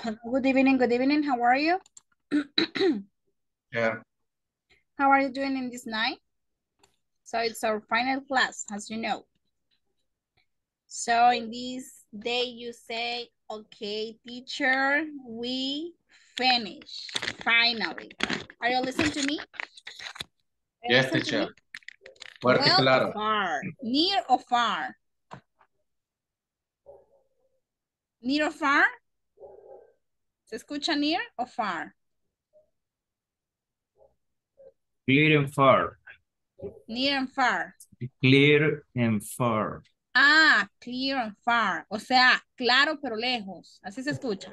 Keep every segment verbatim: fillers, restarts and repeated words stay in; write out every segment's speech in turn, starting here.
Good evening, good evening. How are you? Yeah. How are you doing in this night? So it's our final class, as you know. So in this day you say, okay, teacher, we finish, finally. Are you listening to me? Are you Yes, listening to me? teacher. Fuerte y Well or claro. far? Near or far? Near or far? ¿Se escucha near or far? Clear and far. Near and far. Clear and far. Ah, clear and far. O sea, claro pero lejos. Así se escucha.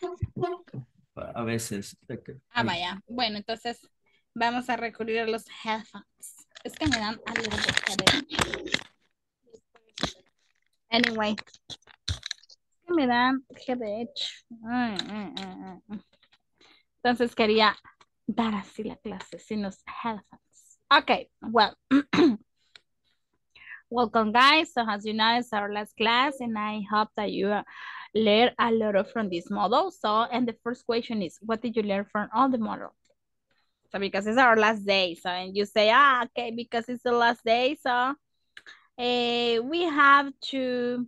A veces. Ah, vaya. Bueno, entonces vamos a recurrir a los headphones. Es que me dan a little bit headache. Anyway. Es que me dan headache. Mm, mm, mm, mm. Entonces quería dar así la clase sin los headphones. Okay, well. Welcome guys. So as you know, it's our last class and I hope that you uh, learn a lot from this model. So, and the first question is, what did you learn from all the model? So because it's our last day, so and you say, ah, okay, because it's the last day, so uh, we have to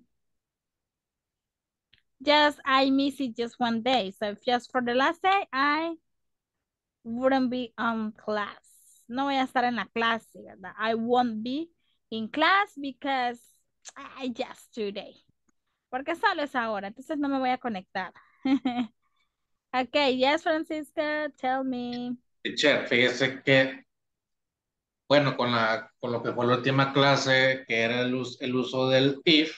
just, I miss it just one day. So if just for the last day, I wouldn't be on class. No voy a estar en la clase, ¿verdad? I won't be in class because I just today. Porque solo es ahora, entonces no me voy a conectar. Okay, yes, Francisca, tell me. Teacher, fíjese que, bueno, con, la, con lo que fue la última clase, que era el, us- el uso del if,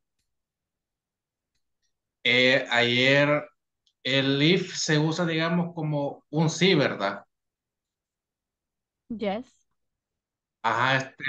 eh, ayer el if se usa, digamos, como un sí, ¿verdad? Yes. Ajá, este,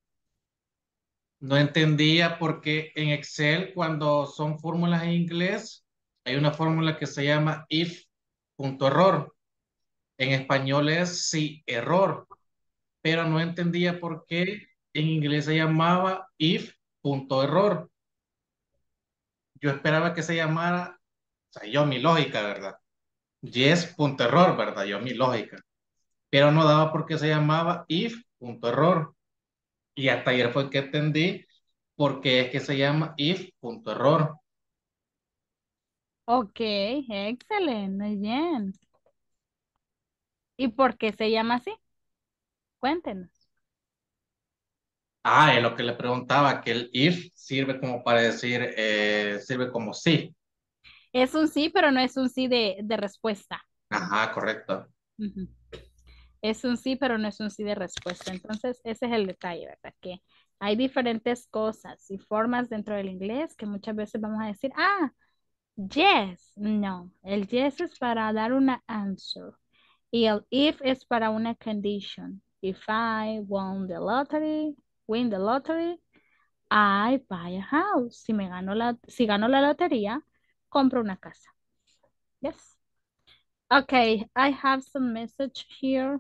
no entendía porque en Excel, cuando son fórmulas en inglés, hay una fórmula que se llama if punto error. En español es sí error, pero no entendía por qué en inglés se llamaba if punto error. Yo esperaba que se llamara, o sea, yo mi lógica, ¿verdad? Yes punto error, ¿verdad? Yo mi lógica. Pero no daba por qué se llamaba if punto error. Y hasta ayer fue que entendí por qué es que se llama if punto error. Ok, excelente, muy bien. ¿Y por qué se llama así? Cuéntenos. Ah, es lo que le preguntaba, que el if sirve como para decir, eh, sirve como sí. Es un sí, pero no es un sí de, de respuesta. Ajá, correcto. Ujú. Es un sí, pero no es un sí de respuesta. Entonces, ese es el detalle, ¿verdad? Que hay diferentes cosas y formas dentro del inglés que muchas veces vamos a decir, ah, yes. No, el yes es para dar una answer. Y el if es para una condition. If I won the lottery, win the lottery, I buy a house. Si me gano la, si gano la lotería, compro una casa. Yes. Okay, I have some message here.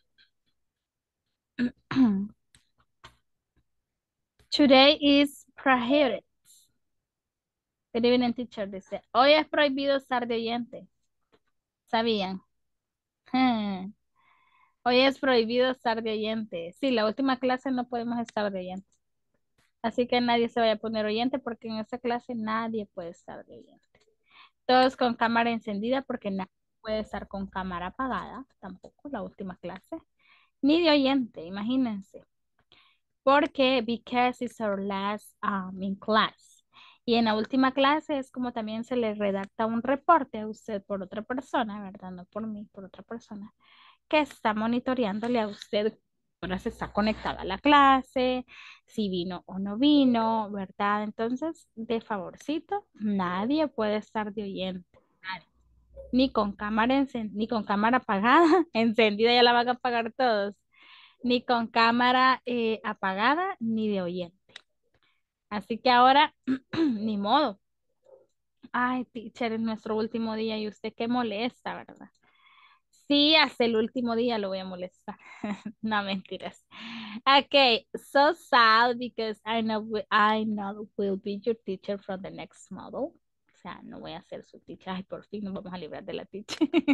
Today is prohibited. Good evening, teacher. Dice, hoy es prohibido estar de oyente. ¿Sabían? Hmm. Hoy es prohibido estar de oyente. Sí, la última clase no podemos estar de oyente. Así que nadie se vaya a poner oyente porque en esa clase nadie puede estar de oyente. Todos con cámara encendida porque nadie puede estar con cámara apagada, tampoco la última clase. Ni de oyente, imagínense. Porque because it's our last um, in class. Y en la última clase es como también se le redacta un reporte a usted por otra persona, ¿verdad? No por mí, por otra persona, que está monitoreándole a usted ahora se está conectada a la clase, si vino o no vino, ¿verdad? Entonces, de favorcito, nadie puede estar de oyente, nadie. Ni con cámara encen- ni con cámara apagada, encendida ya la van a apagar todos, ni con cámara eh, apagada, ni de oyente. Así que ahora, ni modo. Ay, teacher, es nuestro último día y usted qué molesta, ¿verdad? Sí, hasta el último día lo voy a molestar. No, mentiras. Okay, so sad because I know we- I know will be your teacher from the next model. sea, no voy a ser su teacher. Ay, por fin nos vamos a librar de la teacher.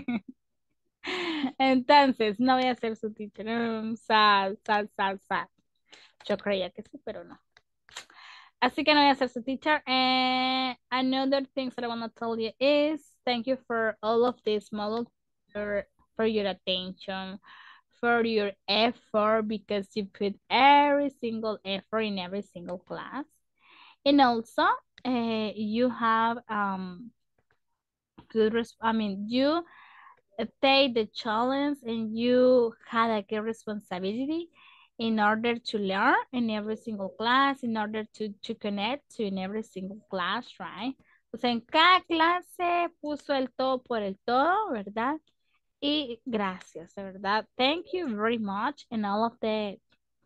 Entonces, no voy a ser su teacher. Mm, sad, sad, sad, sad. Yo creía que sí, pero no. Así que no voy a ser su teacher. And another thing that I want to tell you is thank you for all of this model, for, for your attention, for your effort, because you put every single effort in every single class. And also, uh, you have um good, res I mean, you take the challenge and you had a good responsibility in order to learn in every single class, in order to, to connect to in every single class, right? O sea, en cada clase puso el todo por el todo, ¿verdad? Y gracias, de verdad. Thank you very much in all of the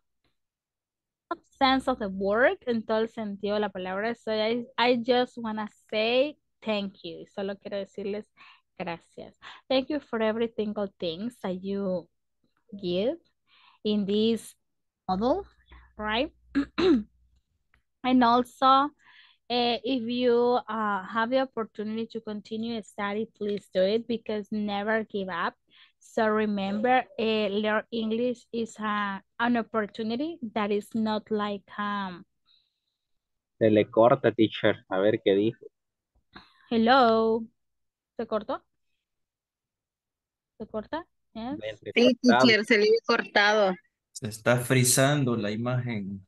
sense of the word, en todo el sentido de la palabra. So I, I just want to say thank you. Solo quiero decirles gracias. Thank you for every single thing that you give in this model, right? And also, uh, if you uh, have the opportunity to continue to study, please do it because never give up. So remember, uh, learn English is a, an opportunity that is not like um, Se le corta, teacher. A ver qué dijo. hello. ¿Se cortó? ¿Se corta? Yes. Le Sí, entrecortado. teacher, se le había cortado. Se está frizando la imagen.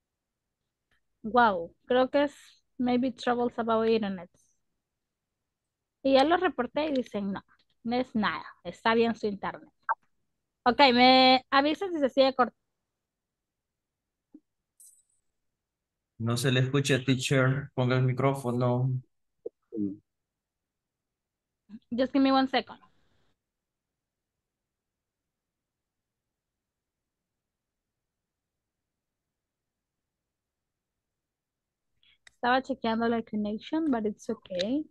Wow. Creo que es maybe troubles about internet. Y ya lo reporté y dicen no, no es nada. Está bien su internet. Ok, me avisan si se sigue cortando. No se le escucha, teacher. Ponga el micrófono. Just give me one second. Estaba chequeando la connection, but it's okay.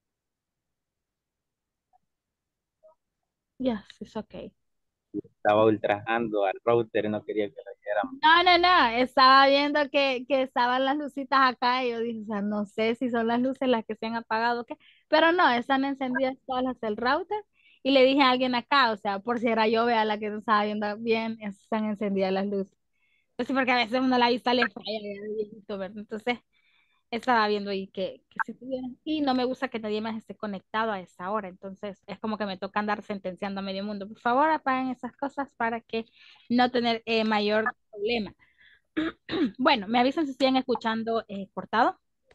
Yes, it's okay. Estaba ultrajando al router y no quería que lo viéramos. No, no, no. Estaba viendo que, que estaban las lucitas acá y yo dije, o sea, no sé si son las luces las que se han apagado o qué. Pero no, están encendidas todas las del router. Y le dije a alguien acá, o sea, por si era yo, vea la que no estaba viendo bien, están encendidas las luces. Pues sí, porque a veces uno la vista le falla, ya, viejito, ¿verdad? Entonces, estaba viendo ahí que, que si tuvieran. Y no me gusta que nadie más esté conectado a esa hora. Entonces, es como que me toca andar sentenciando a medio mundo. Por favor, apaguen esas cosas para que no tener eh, mayor problema. Bueno, me avisan si siguen escuchando eh, cortado.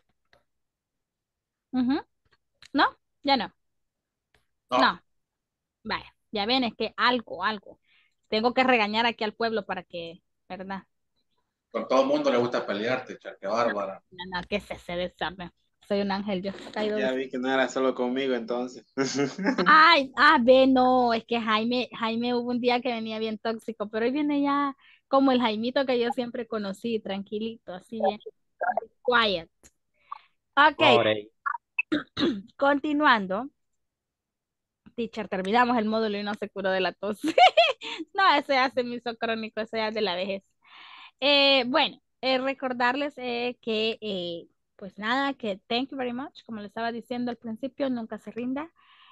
Ujú. ¿No? Ya no. No, No. Vaya, ya ven, es que algo, algo. Tengo que regañar aquí al pueblo para que, ¿verdad? con todo el mundo le gusta pelear, teacher, qué bárbara. No, no, que se se desarme. Soy un ángel, yo he caído Ya de... vi que no era solo conmigo entonces. Ay, ah, ve, no, es que Jaime, Jaime hubo un día que venía bien tóxico, pero hoy viene ya como el Jaimito que yo siempre conocí, tranquilito, así bien, quiet. Ok, Pobre. continuando. Teacher, terminamos el módulo y no se curó de la tos. No, eso ya se me hizo crónico, eso ya es de la vejez. Eh, bueno, eh, recordarles eh, que, eh, pues nada, que thank you very much, como les estaba diciendo al principio, nunca se rinda.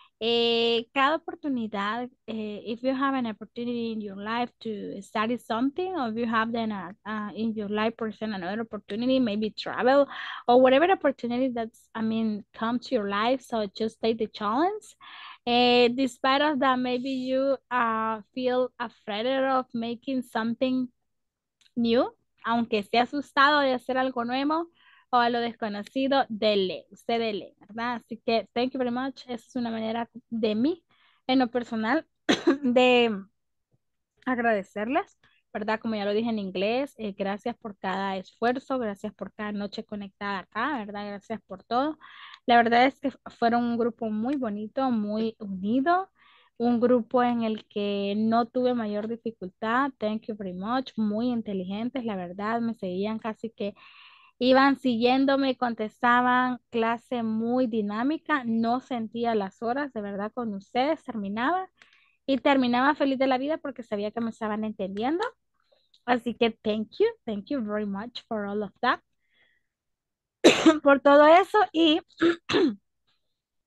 Eh, cada oportunidad, eh, if you have an opportunity in your life to study something, or if you have then a, uh, in your life present another opportunity, maybe travel or whatever opportunity that's, I mean, come to your life. So just take the challenge. Uh, despite of that, maybe you uh, feel afraid of making something new, aunque esté asustado de hacer algo nuevo o a lo desconocido, dele, usted dele, ¿verdad? Así que, thank you very much. Esa es una manera de mí, en lo personal, de agradecerles, ¿verdad? Como ya lo dije en inglés, eh, gracias por cada esfuerzo, gracias por cada noche conectada acá, ¿verdad? Gracias por todo. La verdad es que fueron un grupo muy bonito, muy unido, un grupo en el que no tuve mayor dificultad. Thank you very much. Muy inteligentes, la verdad, me seguían casi que iban siguiéndome, contestaban, clase muy dinámica, no sentía las horas, de verdad, con ustedes, terminaba y terminaba feliz de la vida porque sabía que me estaban entendiendo. Así que thank you, thank you very much for all of that, por todo eso y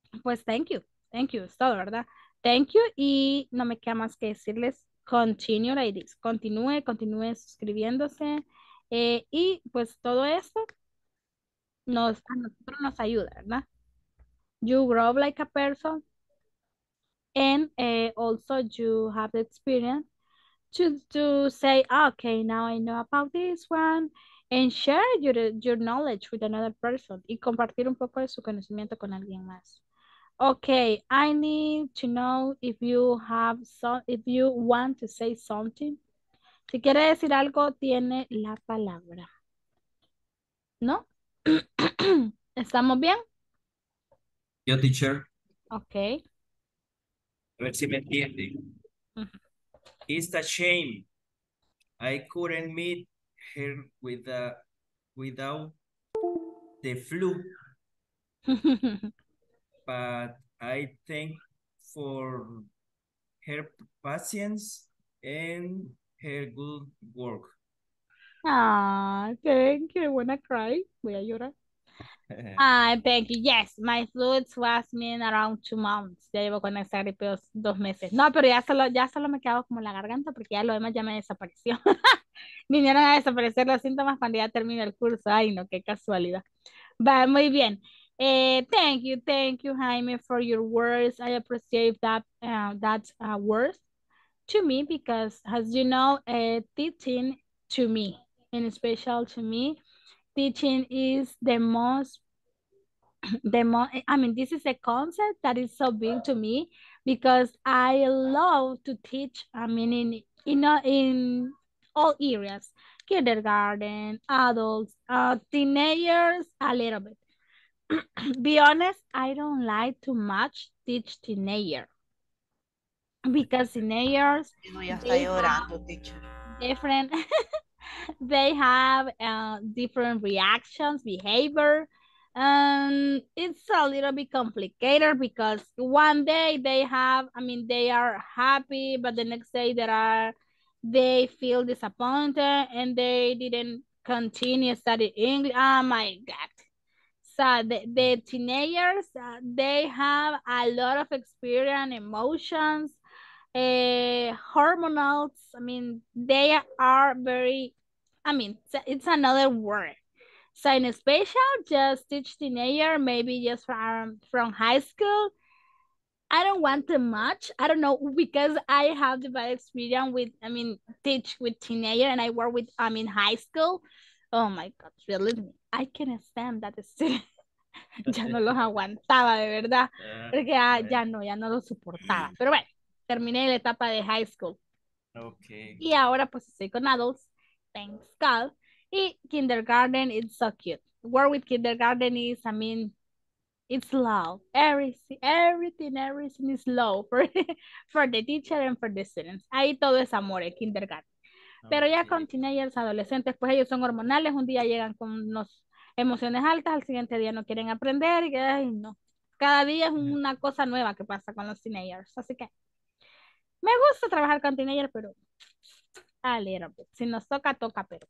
pues thank you, thank you, es todo, ¿verdad? Thank you y no me queda más que decirles continue like this, continúe, continúe suscribiéndose eh, y pues todo esto nos, a nosotros nos ayuda, ¿verdad? You grow like a person and uh, also you have the experience to, to say, "Ah, okay, now I know about this one," and share your, your knowledge with another person y compartir un poco de su conocimiento con alguien más. Okay, I need to know if you have so, if you want to say something. Si quiere decir algo, tiene la palabra. ¿No? ¿Estamos bien? Yo, teacher, Okay. a ver si me entiende. Ujú. It's a shame I couldn't meet her with the, without the flu, but I thank for her patience and her good work. Ah, thank you. Wanna cry? Voy a llorar. Ah, thank you. Yes, my flu was mean around two months. Ya llevo con esa gripe dos, dos meses. No, pero ya solo, ya solo me quedaba como la garganta porque ya lo demás ya me desapareció. Vinieron a desaparecer los síntomas cuando ya termine el curso. Ay, no, qué casualidad. Va, muy bien. Eh, thank you, thank you, Jaime, for your words. I appreciate that, uh, that uh, words to me because, as you know, uh, teaching to me, and special to me, teaching is the most the more I mean this is a concept that is so big to me because I love to teach. I mean in you know in all areas, kindergarten, adults, uh, teenagers, a little bit. Be honest, I don't like too much teach teenager because teenagers No, ya está they have llorando, teacher. different they have uh, different reactions, behavior. And it's a little bit complicated because one day they have, I mean, they are happy, but the next day they are, they feel disappointed and they didn't continue studying English. Oh my God. So the, the teenagers, uh, they have a lot of experience, emotions, uh, hormonals. I mean, they are very, I mean, it's, it's another word. So in special, just teach teenager, maybe just from, from high school. I don't want too much. I don't know because I have the bad experience with, I mean, teach with teenager and I work with, I mean, high school. Oh my God, believe me, I can't stand that student. Ya no los aguantaba, de verdad, Uh, porque ya, ya no, ya no los soportaba. Pero bueno, terminé la etapa de high school. okay. Y ahora pues estoy con adults, thanks God. Y kindergarten, it's so cute. Work with kindergarten is, I mean, it's low. Everything, everything, everything is low for, for the teacher and for the students. Ahí todo es amor, el kindergarten. Pero ya con Okay. teenagers, adolescentes, pues ellos son hormonales, un día llegan con unas emociones altas, al siguiente día no quieren aprender, y ay, no. Cada día es una cosa nueva que pasa con los teenagers. Así que me gusta trabajar con teenagers, pero a little bit. Si nos toca, toca, pero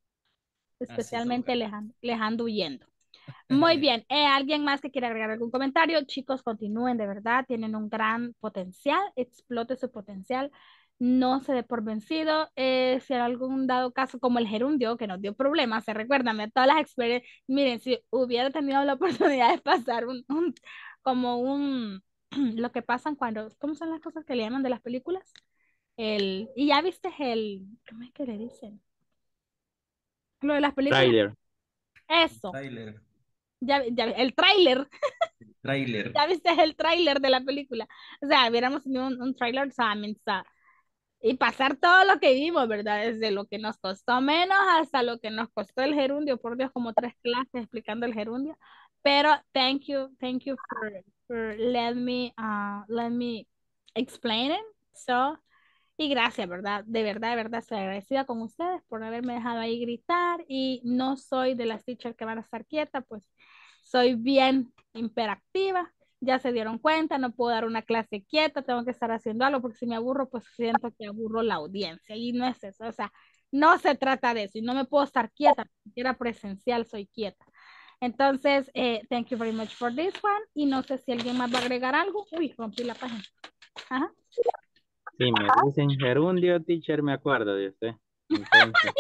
Así especialmente toca. les, an- les ando huyendo. Muy bien. Eh, ¿alguien más que quiera agregar algún comentario? Chicos, continúen, de verdad, tienen un gran potencial, explote su potencial, no se dé por vencido. Eh, si hay algún dado caso como el gerundio que nos dio problemas, se recuerdan a todas las experiencias, miren, si hubiera tenido la oportunidad de pasar un, un- como un, lo que pasan cuando, ¿cómo son las cosas que le llaman de las películas? El, y ya viste el, ¿cómo es que le dicen? Lo de las películas, Trailer. eso, Trailer. ya, ya, el tráiler. Trailer. Ya viste el tráiler de la película. O sea, hubiéramos tenido un, un tráiler, o sea, I mean, o sea, y pasar todo lo que vimos, ¿verdad? Desde lo que nos costó menos hasta lo que nos costó el gerundio. Por Dios, como tres clases explicando el gerundio. Pero thank you, thank you for, for let me, uh, let me explain it. So, y gracias, ¿verdad? De verdad, de verdad, estoy agradecida con ustedes por haberme dejado ahí gritar y no soy de las teachers que van a estar quietas, pues soy bien hiperactiva. Ya se dieron cuenta, no puedo dar una clase quieta, tengo que estar haciendo algo porque si me aburro, pues siento que aburro la audiencia y no es eso, o sea, no se trata de eso y no me puedo estar quieta, ni siquiera presencial soy quieta. Entonces, eh, thank you very much for this one. Y no sé si alguien más va a agregar algo. Uy, rompí la página. Ajá. Sí, me dicen gerundio, teacher, me acuerdo de usted. Entonces,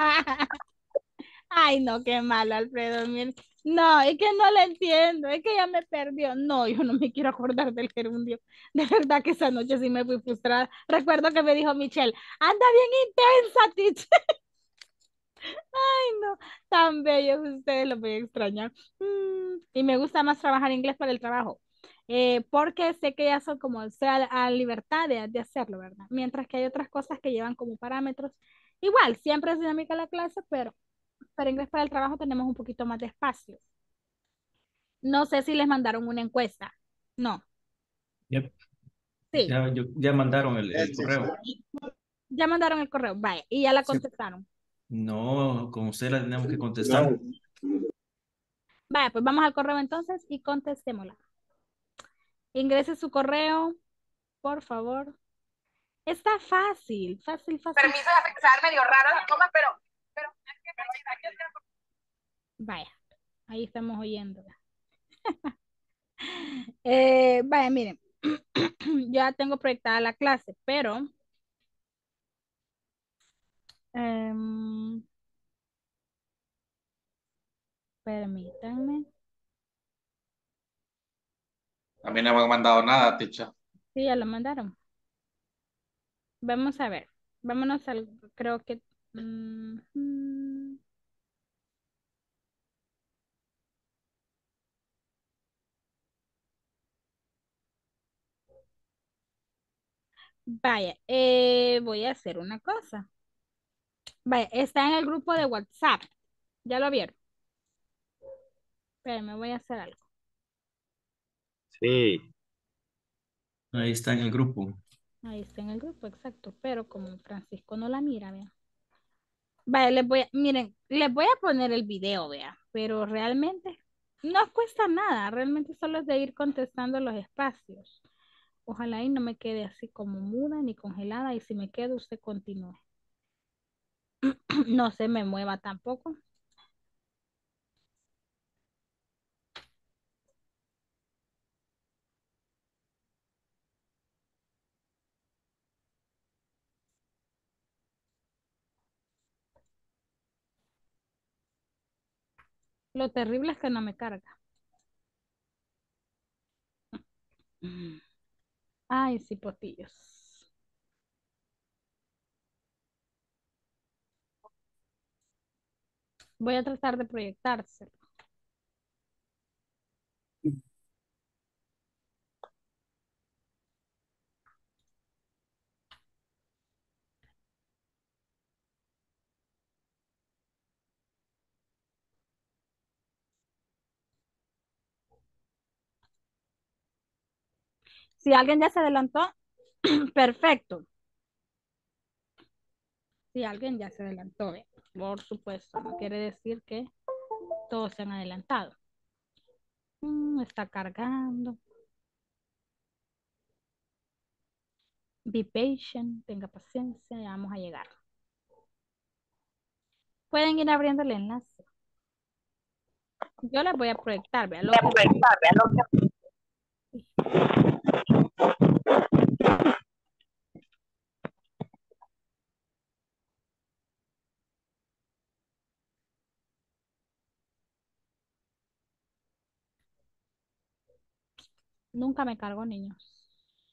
Ay, no, qué malo, Alfredo. Mire. No, es que no le entiendo, es que ya me perdió. No, yo no me quiero acordar del gerundio. De verdad que esa noche sí me fui frustrada. Recuerdo que me dijo Michelle, anda bien intensa, teacher. Ay, no, tan bellos ustedes, los voy a extrañar. Mm, y me gusta más trabajar inglés para el trabajo. Eh, porque sé que ya son como, o sea, a libertad de, de hacerlo, ¿verdad? Mientras que hay otras cosas que llevan como parámetros. Igual, siempre es dinámica la clase, pero para inglés para el trabajo tenemos un poquito más de espacio. No sé si les mandaron una encuesta. No, Yep. sí, Ya, yo- ya mandaron el, el Este, correo. ya mandaron el correo, vaya, y ya la Sí. contestaron. No, con usted la tenemos que contestar. no, Vaya, pues vamos al correo entonces y contestémosla. Ingrese su correo, por favor. Está fácil, fácil, fácil. Permiso de pensar medio raro la coma, pero, pero Vaya, ahí estamos oyendo. Eh, vaya, miren, ya tengo proyectada la clase, pero em, permítanme. A mí no me han mandado nada, teacher. Sí, ya lo mandaron. Vamos a ver. Vámonos al, creo que... mm, mm. Vaya, eh, voy a hacer una cosa. Vaya, está en el grupo de WhatsApp. ¿Ya lo vieron? Espérenme, voy a hacer algo. sí, Ahí está en el grupo. Ahí está en el grupo, exacto. Pero como Francisco no la mira, vean. Vaya, les voy a, miren, les voy a poner el video, vea. Pero realmente no cuesta nada. Realmente solo es de ir contestando los espacios. Ojalá y no me quede así como muda ni congelada. Y si me quedo, usted continúe. No se me mueva tampoco. Lo terrible es que no me carga. Mm. Ay, sí, potillos. Voy a tratar de proyectárselo. Si alguien ya se adelantó, perfecto. Si alguien ya se adelantó, ve, por supuesto, no quiere decir que todos se han adelantado. Mm, está cargando. Be patient, tenga paciencia, ya vamos a llegar. Pueden ir abriendo el enlace. Yo les voy a proyectar, vean lo que... Nunca me cargo, niños.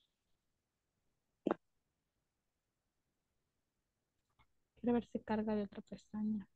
Quiero ver si carga de otra pestaña.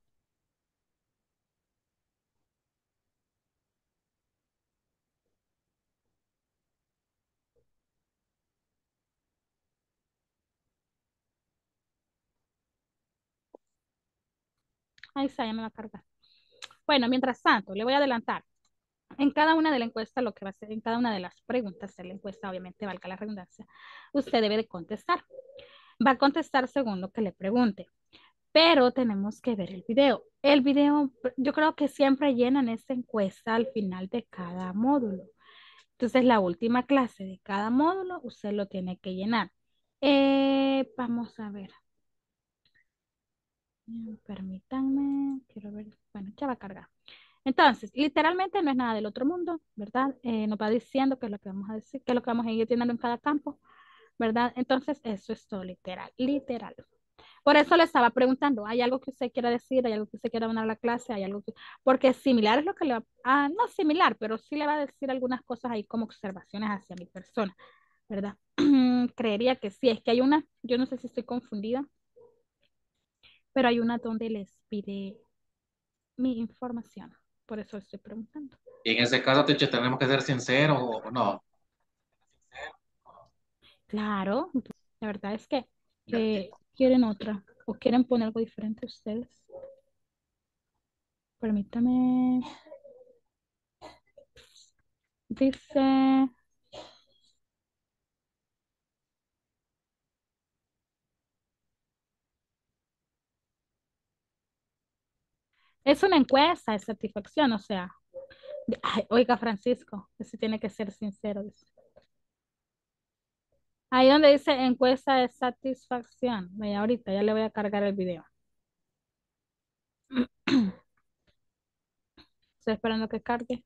Ahí está, ya me va a cargar. Bueno, mientras tanto, le voy a adelantar. En cada una de la encuesta, lo que va a ser, en cada una de las preguntas de la encuesta, obviamente, valga la redundancia, usted debe de contestar. Va a contestar según lo que le pregunte, pero tenemos que ver el video. El video, yo creo que siempre llenan esta encuesta al final de cada módulo. Entonces, la última clase de cada módulo, usted lo tiene que llenar. Eh, vamos a ver. Permítanme, quiero ver, bueno, ya va a cargar. Entonces, literalmente no es nada del otro mundo, ¿verdad? Eh, nos va diciendo qué es lo que vamos a decir, qué es lo que vamos a ir teniendo en cada campo, ¿verdad? Entonces, eso es todo literal, literal. Por eso le estaba preguntando, ¿hay algo que usted quiera decir? ¿Hay algo que usted quiera mandar a la clase? ¿Hay algo que... Porque similar es lo que le va... Ah, no similar, pero sí le va a decir algunas cosas ahí como observaciones hacia mi persona, ¿verdad? Creería que sí, es que hay una, yo no sé si estoy confundida, pero hay una donde les pide mi información. Por eso estoy preguntando. Y en ese caso, teacher, tenemos que ser sinceros o o no. Claro, la verdad es que eh, quieren otra o quieren poner algo diferente ustedes. Permítame. Dice, es una encuesta de satisfacción, o sea, de- ay, oiga Francisco, ese tiene que ser sincero. Dice. Ahí donde dice encuesta de satisfacción, vaya ahorita, ya le voy a cargar el video. Estoy esperando que cargue.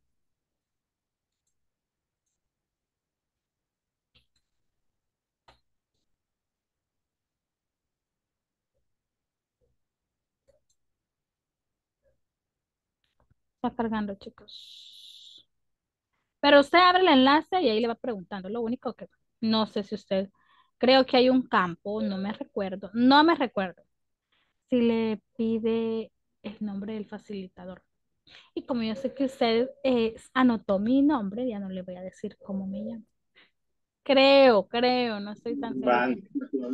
Está cargando, chicos. Pero usted abre el enlace y ahí le va preguntando. Lo único que no sé si usted, creo que hay un campo, no me recuerdo, no me recuerdo si le pide el nombre del facilitador. Y como yo sé que usted eh, anotó mi nombre, ya no le voy a decir cómo me llamo. Creo, creo, no estoy tan segura. Van.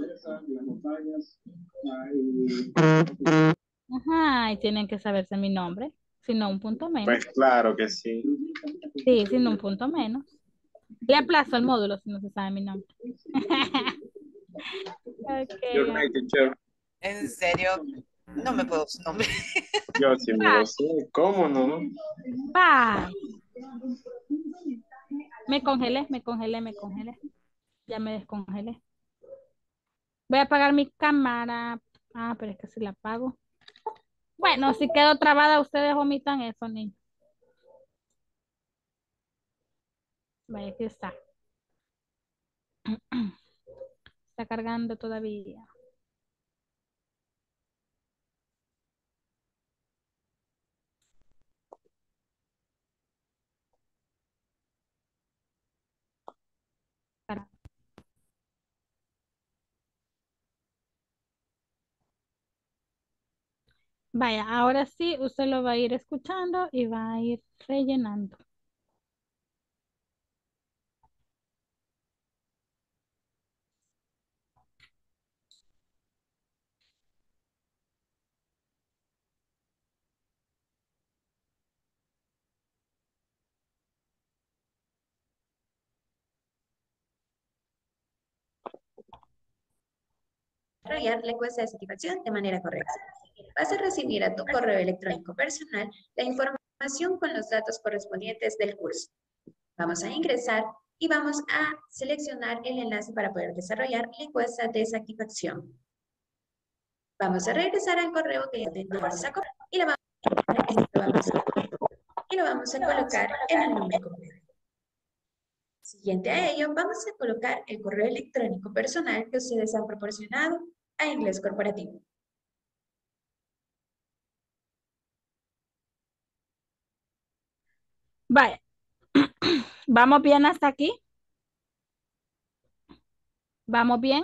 Ajá, y tienen que saberse mi nombre, si no un punto menos. Pues claro que sí. Sí, si no un punto menos. Le aplazo el módulo si no se sabe mi nombre. You're Ok. right, teacher. En serio, no me puedo su nombre. Yo sí me lo sé. ¿Cómo no? Bye. Me congelé, me congelé, me congelé. Ya me descongelé. Voy a apagar mi cámara. Ah, pero es que si la apago. Bueno, si quedo trabada, ustedes omitan eso, niños. Vaya, aquí está. Está cargando todavía. Para- Vaya, ahora sí, usted lo va a ir escuchando y va a ir rellenando. Desarrollar la encuesta de satisfacción de manera correcta. Vas a recibir a tu correo electrónico personal la información con los datos correspondientes del curso. Vamos a ingresar y vamos a seleccionar el enlace para poder desarrollar la encuesta de satisfacción. Vamos a regresar al correo que ya teníamos a copiar y lo vamos, lo vamos a, y lo vamos a colocar en el nombre completo. Siguiente a ello, vamos a colocar el correo electrónico personal que ustedes han proporcionado a Inglés Corporativo. Vaya, ¿vamos bien hasta aquí? ¿Vamos bien?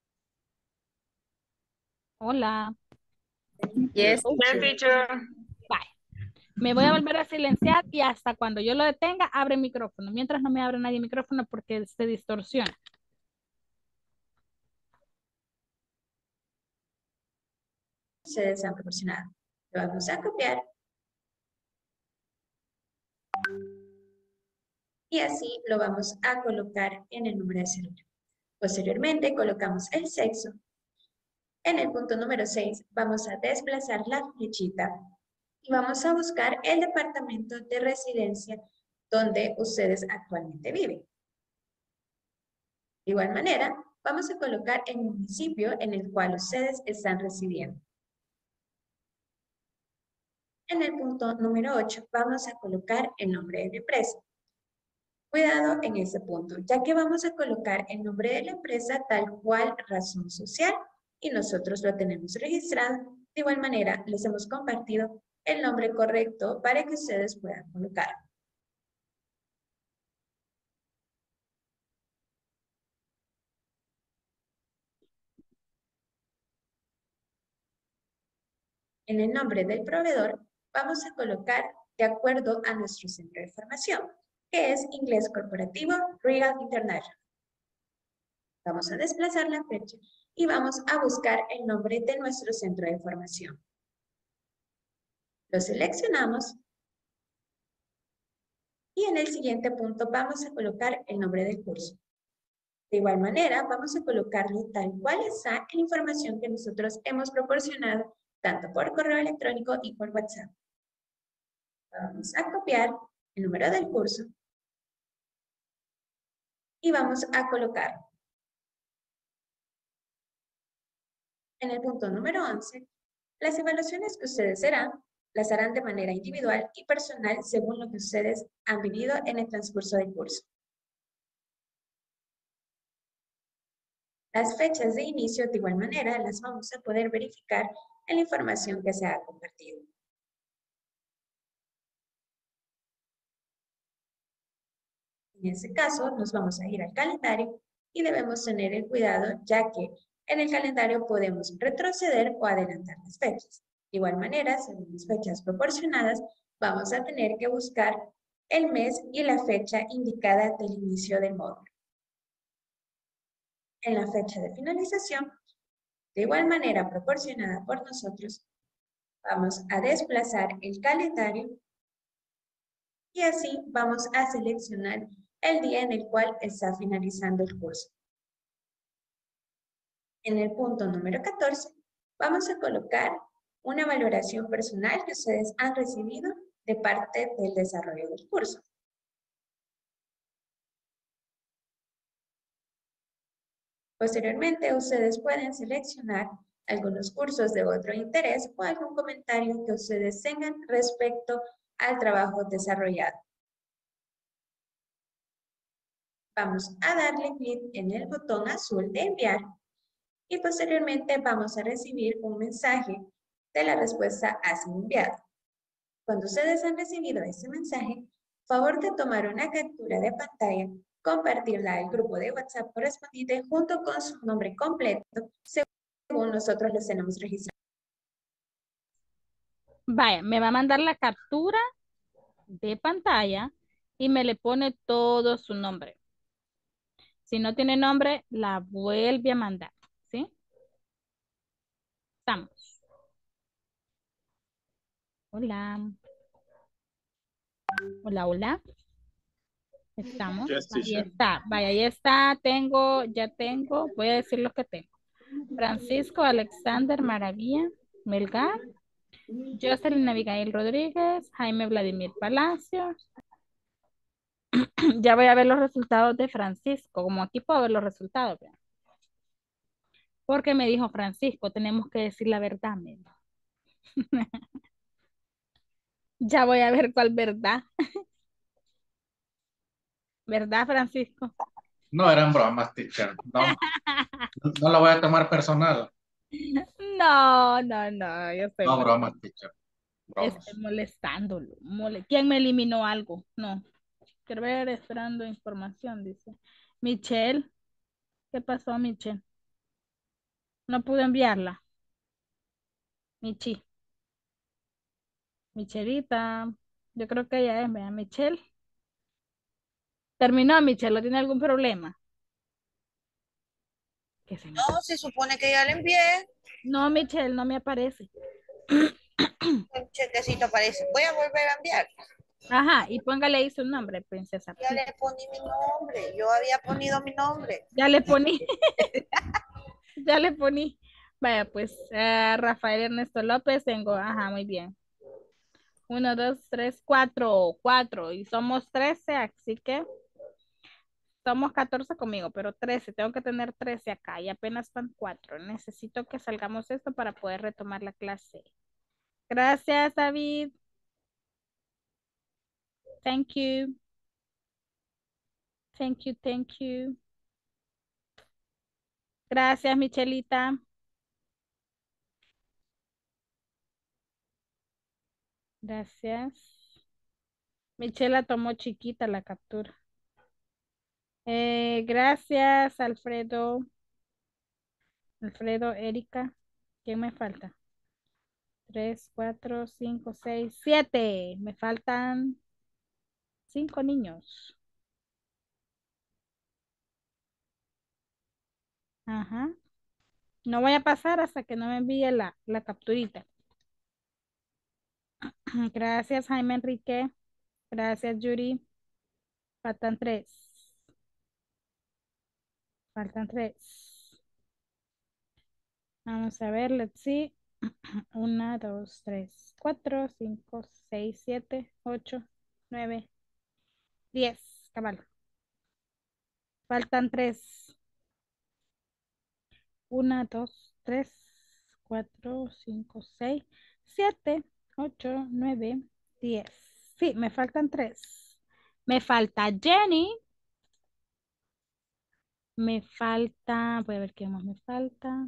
Hola. Yes, Oh, teacher. vaya. Me voy a volver a silenciar y hasta cuando yo lo detenga, abre el micrófono. Mientras no me abre nadie el micrófono porque se distorsiona. Ustedes han proporcionado. Lo vamos a copiar. Y así lo vamos a colocar en el número de celular. Posteriormente colocamos el sexo. En el punto número seis vamos a desplazar la flechita y vamos a buscar el departamento de residencia donde ustedes actualmente viven. De igual manera, vamos a colocar el municipio en el cual ustedes están residiendo. En el punto número ocho vamos a colocar el nombre de la empresa. Cuidado en ese punto, ya que vamos a colocar el nombre de la empresa tal cual razón social y nosotros lo tenemos registrado. De igual manera, les hemos compartido el nombre correcto para que ustedes puedan colocar. En el nombre del proveedor vamos a colocar de acuerdo a nuestro centro de formación, que es Inglés Corporativo Regal International. Vamos a desplazar la fecha y vamos a buscar el nombre de nuestro centro de formación. Lo seleccionamos y en el siguiente punto vamos a colocar el nombre del curso. De igual manera, vamos a colocarlo tal cual está en la información que nosotros hemos proporcionado, tanto por correo electrónico y por WhatsApp. Vamos a copiar el número del curso y vamos a colocar. En el punto número once, las evaluaciones que ustedes harán, las harán de manera individual y personal según lo que ustedes han vivido en el transcurso del curso. Las fechas de inicio, de igual manera, las vamos a poder verificar en la información que se ha compartido. En ese caso, nos vamos a ir al calendario y debemos tener el cuidado, ya que en el calendario podemos retroceder o adelantar las fechas. De igual manera, según las fechas proporcionadas, vamos a tener que buscar el mes y la fecha indicada del inicio del módulo. En la fecha de finalización, de igual manera proporcionada por nosotros, vamos a desplazar el calendario y así vamos a seleccionar el día en el cual está finalizando el curso. En el punto número catorce, vamos a colocar una valoración personal que ustedes han recibido de parte del desarrollo del curso. Posteriormente, ustedes pueden seleccionar algunos cursos de otro interés o algún comentario que ustedes tengan respecto al trabajo desarrollado. Vamos a darle clic en el botón azul de enviar y posteriormente vamos a recibir un mensaje de la respuesta ha sido enviado. Cuando ustedes han recibido ese mensaje, favor de tomar una captura de pantalla, compartirla al grupo de WhatsApp correspondiente junto con su nombre completo, según nosotros los tenemos registrados. Vaya, me va a mandar la captura de pantalla y me le pone todo su nombre. Si no tiene nombre, la vuelve a mandar, ¿sí? Estamos. Hola. Hola, hola. Estamos. Yes, Ahí teacher. está. Vaya, ahí está. Tengo, ya tengo. Voy a decir lo que tengo. Francisco Alexander Maravilla Melgar. Jocelyn Abigail Rodríguez. Jaime Vladimir Palacios. Ya voy a ver los resultados de Francisco. Como aquí puedo ver los resultados. Vean. Porque me dijo Francisco, tenemos que decir la verdad. Me dijo. Ya voy a ver cuál verdad. ¿Verdad, Francisco? No eran bromas, teacher. No, no la voy a tomar personal. No, no, no, yo estoy, No mol- bromas, teacher. estoy Bromas. molestándolo. mole- ¿Quién me eliminó algo? No. Quiero ver, esperando información, dice. Michelle, ¿qué pasó, Michelle? No pude enviarla. Michi, Michelita, yo creo que ella es, vea, Michelle. Terminó, Michelle, ¿no tiene algún problema? Que se me- No, se supone que ya le envié. No, Michelle, no me aparece. El chequecito aparece. Voy a volver a enviar. Ajá, y póngale ahí su nombre, princesa. Ya le poní mi nombre. Yo había ponido mi nombre. Ya le poní. Ya le poní. Vaya, pues, eh, Rafael Ernesto López, tengo, ajá, muy bien. Uno, dos, tres, cuatro, cuatro. Y somos trece, así que somos catorce conmigo, pero trece. Tengo que tener trece acá y apenas van cuatro. Necesito que salgamos esto para poder retomar la clase. Gracias, David. Thank you. Thank you, thank you. Gracias, Michelita. Gracias. Michela tomó chiquita la captura. Eh, gracias, Alfredo. Alfredo, Erika. ¿Quién me falta? Tres, cuatro, cinco, seis, siete. Me faltan cinco niños. Ajá. No voy a pasar hasta que no me envíe la, la capturita. Gracias, Jaime Enrique. Gracias, Yuri. Faltan tres. Faltan tres. Vamos a ver, let's see. Una, dos, tres, cuatro, cinco, seis, siete, ocho, nueve, diez. Cabal. Faltan tres. Una, dos, tres, cuatro, cinco, seis, siete, ocho, nueve, diez. Sí, me faltan tres. Me falta Jenny. Me falta, voy a ver qué más me falta.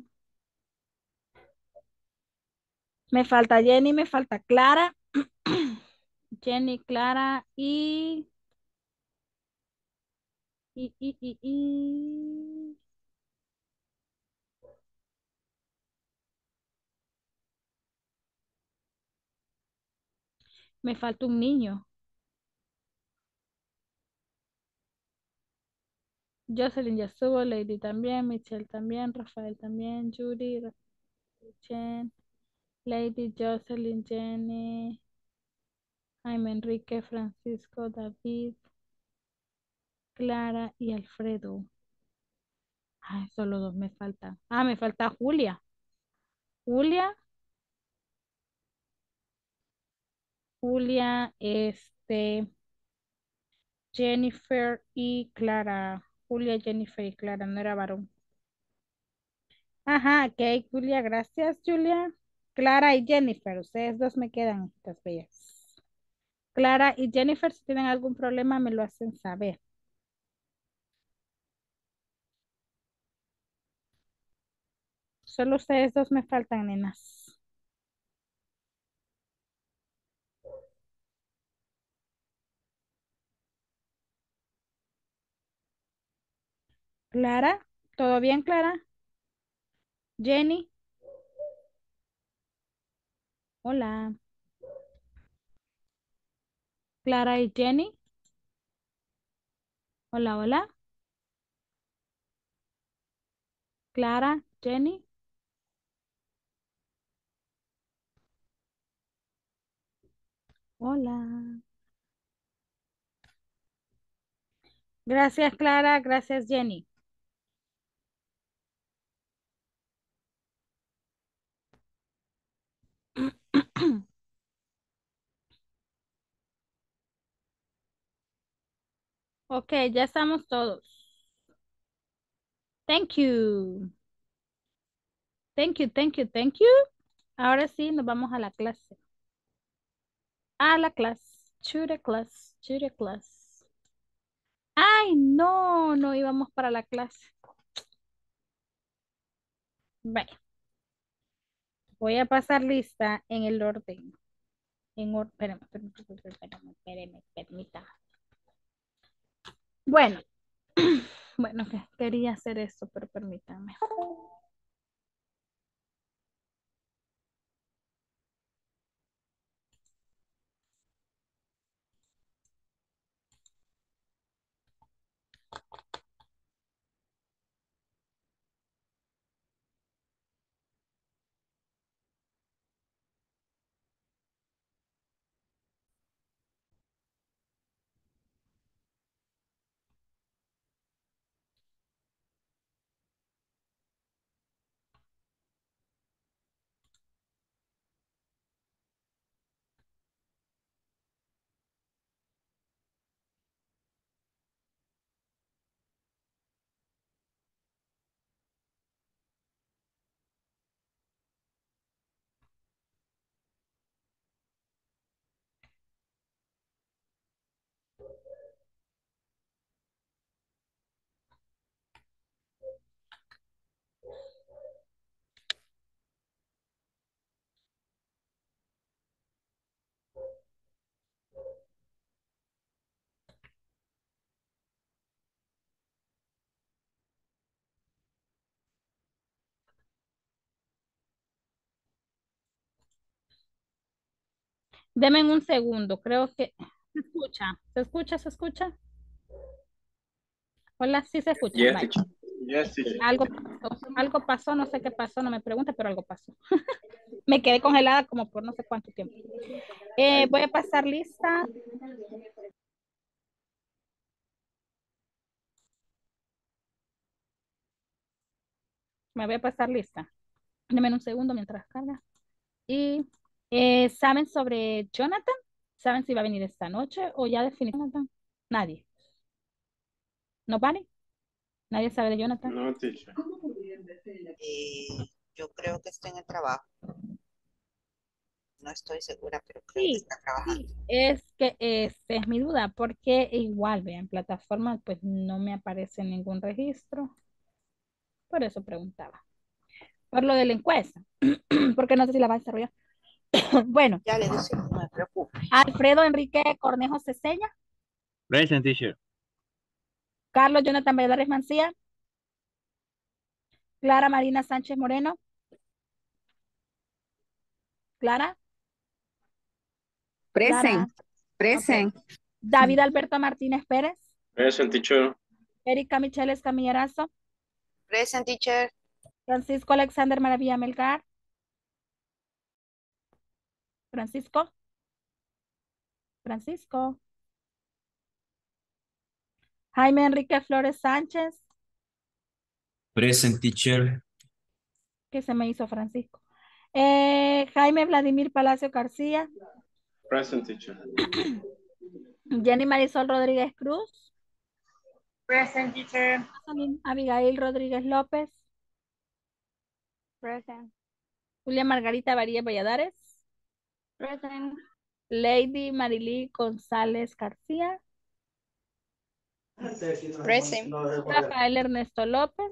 Me falta Jenny, me falta Clara. Jenny, Clara y, y, y, y, y- me falta un niño. Jocelyn ya estuvo, Lady también, Michelle también, Rafael también, Judy, Jen, Lady, Jocelyn, Jenny, Jaime Enrique, Francisco, David, Clara y Alfredo. Ay, solo dos me faltan. Ah, me falta Julia. Julia, Julia, este, Jennifer y Clara. Julia, Jennifer y Clara, no era varón. Ajá, ok, Julia, gracias, Julia. Clara y Jennifer, ustedes dos me quedan, estas bellas. Clara y Jennifer, si tienen algún problema, me lo hacen saber. Solo ustedes dos me faltan, nenas. Clara, ¿todo bien, Clara? Jenny, hola. Clara y Jenny, hola, hola. Clara, Jenny, hola. Gracias, Clara, gracias, Jenny. Ok, ya estamos todos. Thank you. Thank you, thank you, thank you. Ahora sí, nos vamos a la clase. A la clase. To the class. To the class. Ay, no, no íbamos para la clase. Vaya, voy a pasar lista en el orden. En orden, espérame, espérame, espérame, espérame, espérame, permítame. Bueno, bueno, que quería hacer esto, pero permítame. Deme un segundo, creo que se escucha, se escucha, se escucha. Hola, sí se escucha. Yes, Vaya. teacher. Yes, teacher. Algo pasó, algo pasó, no sé qué pasó, no me pregunte, pero algo pasó. Me quedé congelada como por no sé cuánto tiempo. Eh, voy a pasar lista. Me voy a pasar lista. Deme un segundo mientras carga. Y eh, ¿saben sobre Jonathan? ¿Saben si va a venir esta noche o ya definitivamente? Nadie. ¿No vale? Nadie sabe de Jonathan. No, teacher. Eh, yo creo que está en el trabajo. No estoy segura, pero creo que Sí, está trabajando. sí, es que esa es mi duda, porque igual, vean, plataforma, pues no me aparece ningún registro. Por eso preguntaba. Por lo de la encuesta, porque no sé si la va a desarrollar. Bueno, Ya le decimos, no me preocupe. Alfredo Enrique Cornejo Ceseña, Present, teacher. Carlos Jonathan Valladares Mancía, Clara Marina Sánchez Moreno, Clara, Clara, Present, ok. present. David Alberto Martínez Pérez, Present, teacher. Erika Michelle Escamillerazo, Present, teacher. Francisco Alexander Maravilla Melgar, Francisco, Francisco, Jaime Enrique Flores Sánchez, Present, teacher. que se me hizo Francisco. Eh, Jaime Vladimir Palacio García, Present, teacher. Jenny Marisol Rodríguez Cruz, Present, teacher. Abigail Rodríguez López, Present. Julia Margarita Varía Valladares, Present. Lady Marilí González García, Present. Rafael Ernesto López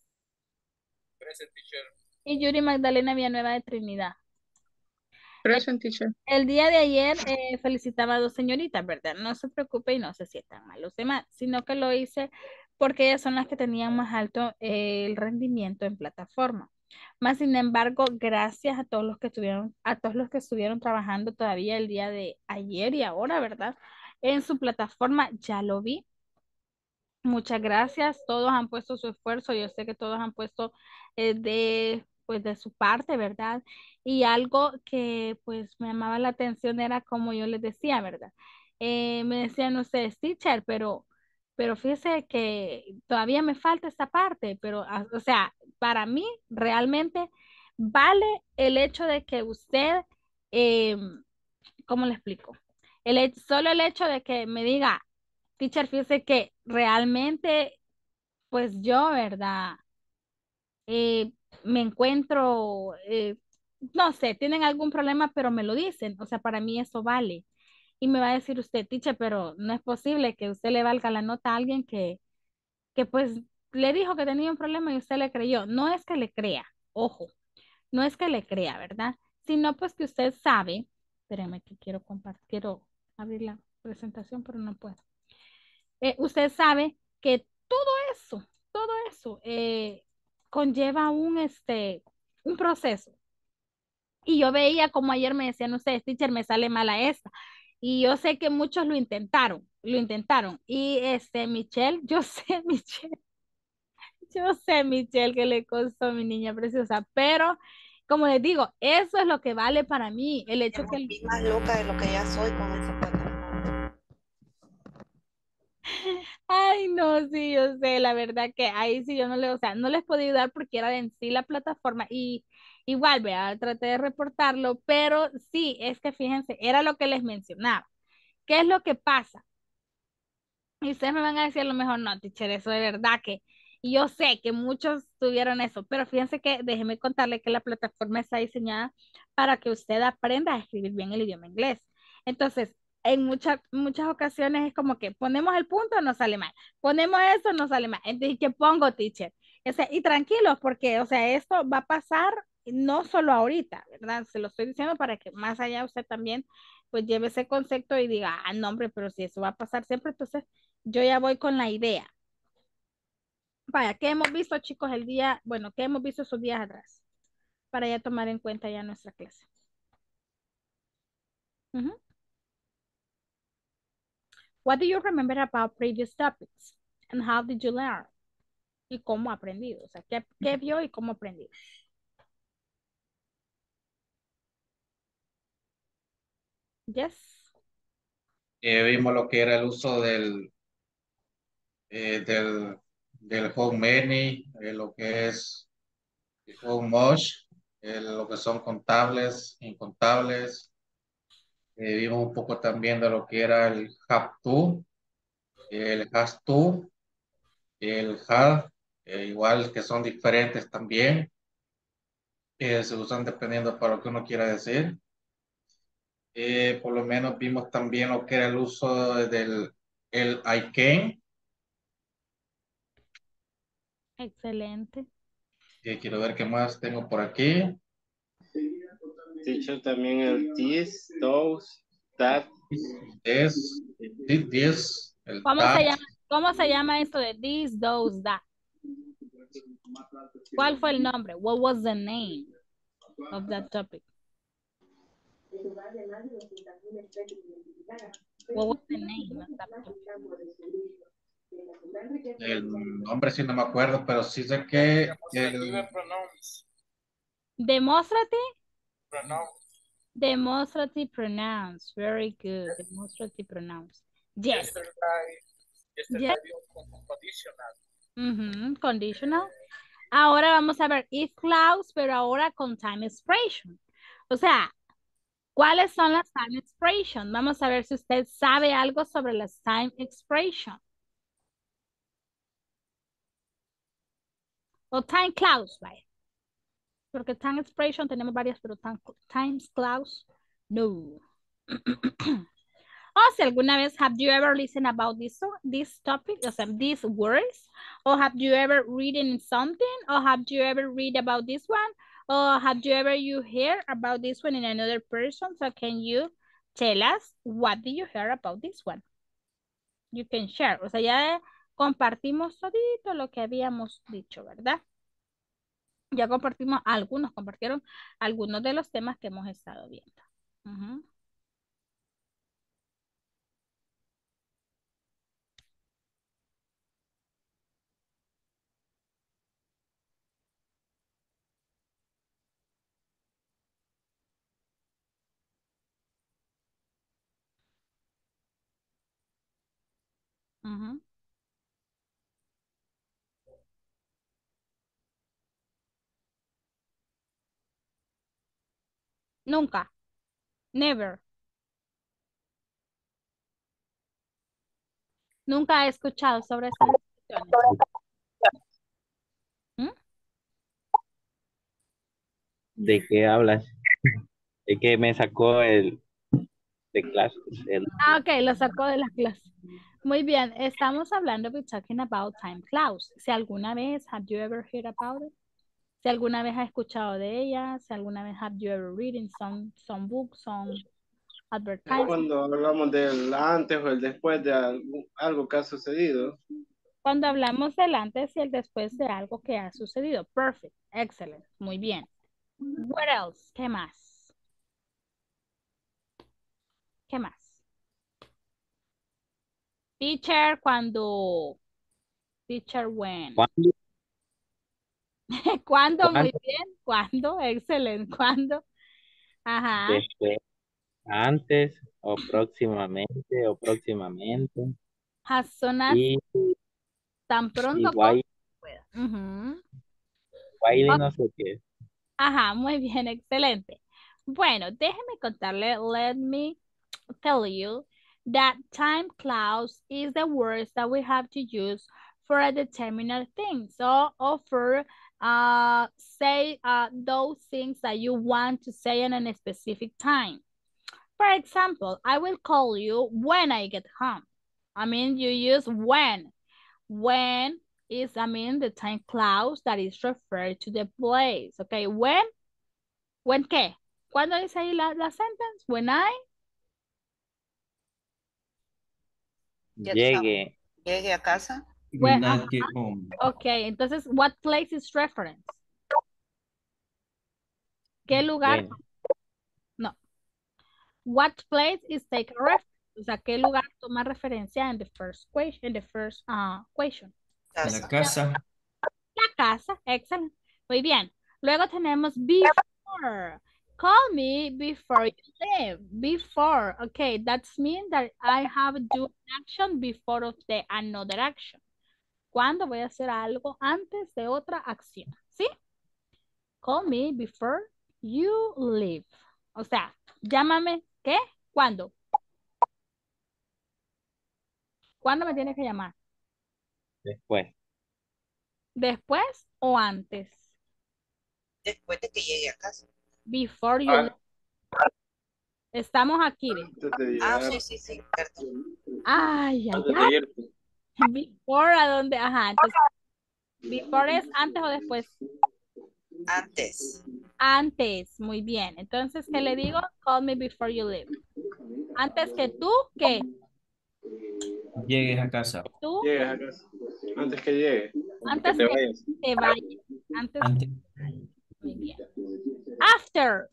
y Yuri Magdalena Villanueva de Trinidad. Present, teacher. El día de ayer eh, felicitaba a dos señoritas, ¿verdad? No se preocupe y no se sientan mal los demás, sino que lo hice porque ellas son las que tenían más alto eh, el rendimiento en plataforma. Más sin embargo, gracias a todos los que estuvieron, a todos los que estuvieron trabajando todavía el día de ayer y ahora, ¿verdad? En su plataforma, ya lo vi. Muchas gracias. Todos han puesto su esfuerzo. Yo sé que todos han puesto eh, de, pues, de su parte, ¿verdad? Y algo que pues me llamaba la atención era como yo les decía, ¿verdad? Eh, me decían ustedes, teacher, pero, pero fíjese que todavía me falta esta parte, pero, ah, o sea, para mí realmente vale el hecho de que usted, eh, ¿cómo le explico? El, hecho- solo el hecho de que me diga, teacher, fíjese que realmente, pues yo, ¿verdad? Eh, me encuentro, eh, no sé, tienen algún problema, pero me lo dicen. O sea, para mí eso vale. Y me va a decir usted, teacher, pero no es posible que usted le valga la nota a alguien que, que pues le dijo que tenía un problema y usted le creyó. No es que le crea, ojo, no es que le crea, ¿verdad? Sino pues que usted sabe, espérenme que quiero compartir, quiero abrir la presentación, pero no puedo. Eh, usted sabe que todo eso, todo eso eh, conlleva un, este, un proceso. Y yo veía como ayer me decían ustedes, teacher, me sale mala esta. Y yo sé que muchos lo intentaron, lo intentaron. Y este, Michelle, yo sé, Michelle, yo sé, Michelle, que le costó a mi niña preciosa, pero como les digo, eso es lo que vale para mí, el hecho Me que volví más loca de lo que ya soy con esa plataforma. ay, no, sí, yo sé, la verdad que ahí sí yo no le, o sea, no les podía ayudar porque era en sí la plataforma y igual, vea, traté de reportarlo, pero sí, es que fíjense, era lo que les mencionaba. ¿Qué es lo que pasa? Y ustedes me van a decir a lo mejor, no, teacher, eso de verdad que, y yo sé que muchos tuvieron eso, pero fíjense que déjeme contarle que la plataforma está diseñada para que usted aprenda a escribir bien el idioma inglés. Entonces, en muchas muchas ocasiones es como que ponemos el punto, no sale mal. Ponemos eso, no sale mal. Entonces, ¿qué pongo, teacher? O sea, y tranquilos, porque, o sea, esto va a pasar no solo ahorita, ¿verdad? Se lo estoy diciendo para que más allá usted también, pues lleve ese concepto y diga, ah, no, hombre, pero si eso va a pasar siempre, entonces yo ya voy con la idea. Vaya, ¿qué hemos visto, chicos, el día, bueno, qué hemos visto esos días atrás? Para ya tomar en cuenta ya nuestra clase. Ujú. What do you remember about previous topics? And how did you learn? Y cómo aprendido. O sea, ¿qué, qué vio y cómo aprendió? Yes. Eh, vimos lo que era el uso del, eh, del, del how many, eh, lo que es el how much, eh, lo que son contables, incontables. Eh, vimos un poco también de lo que era el have to, el has to, el have, eh, igual que son diferentes también. Eh, se usan dependiendo para lo que uno quiera decir. Eh, por lo menos vimos también lo que era el uso del el I can. Excelente. Eh, quiero ver qué más tengo por aquí. Teacher, también el this, those, that. This, did this, el ¿Cómo se that. llama, cómo se llama esto de this, those, that? ¿Cuál fue el nombre? What was the name of that topic? What was the name of that topic? El nombre sí no me acuerdo, pero sí sé que el, Demonstrative? Demonstrative pronouns. Very good. Demonstrative pronouns. Yes. Yes. Ujú, conditional. Ahora vamos a ver if clause, pero ahora con time expression. O sea, ¿cuáles son las time expression? Vamos a ver si usted sabe algo sobre las time expression. O time clause, vaya. Porque time expression tenemos varias, pero time, times clause, no. O si alguna vez, have you ever listened about this, this topic, o sea, these words? Or have you ever written something? Or have you ever read about this one? Or have you ever you hear about this one in another person? So can you tell us what did you hear about this one? You can share. O sea, ya compartimos todito lo que habíamos dicho, ¿verdad? Ya compartimos, algunos compartieron algunos de los temas que hemos estado viendo. Uh-huh. Uh-huh. Nunca. Never. Nunca he escuchado sobre esas expresiones. ¿Mm? ¿De qué hablas? Es que me sacó el de clase. el- Ah, ok, lo sacó de la clase. Muy bien, estamos hablando, we're talking about time clause. Si alguna vez, have you ever heard about it? Si alguna vez has escuchado de ella, si alguna vez have you ever reading some, some books, some advertising. Cuando hablamos del antes o el después de algo, algo que ha sucedido. Cuando hablamos del antes y el después de algo que ha sucedido. Perfect, excellent, muy bien. What else? ¿Qué más? ¿Qué más? Teacher, cuando... Teacher, when. ¿Cuándo? ¿Cuándo? Muy ¿Cuándo? bien. ¿Cuándo? Excelente. ¿Cuándo? Ajá. Después, antes, o próximamente, o próximamente. As soon as, Y, tan y pronto como guay, pueda. Ujú. guay Ok. no sé qué. Ajá, muy bien, excelente. Bueno, déjeme contarle, let me tell you that time clause is the words that we have to use for a determinate thing. So, or for uh, say uh, those things that you want to say in a specific time. For example, I will call you when I get home. I mean, you use when. When is, I mean, the time clause that is referred to the place. Okay, when, when qué? ¿Cuándo dice ahí la, la sentence? When I Get Llegue. Llegue a casa. When, When I ajá. get home. Ok, entonces, what place is reference? ¿Qué lugar? Bueno, No. What place is take a reference? O sea, ¿qué lugar toma referencia en the first question? En the first uh, question. La Casa. casa. La casa, excelente. Muy bien. Luego tenemos before. Call me before you leave. Before. Okay, that's mean that I have do action before of the another action. ¿Cuándo voy a hacer algo antes de otra acción? ¿Sí? Call me before you leave. O sea, llámame, ¿qué? ¿Cuándo? ¿Cuándo me tienes que llamar? Después. ¿Después o antes? Después de que llegue a casa. Before you Ah, leave. Estamos aquí, ¿ves? antes de Ah, llegar, sí, sí, sí, perdón. Ay, ay, antes ay. de irte. Before a dónde, ajá, entonces, before es antes o después. Antes. Antes, muy bien. Entonces, ¿qué le digo? Call me before you leave. Antes que tú, ¿qué? Llegues a casa. Tú, Llegues a casa. Antes que llegue. Que antes te que vayas. te vayas. Antes, Antes. muy bien. After.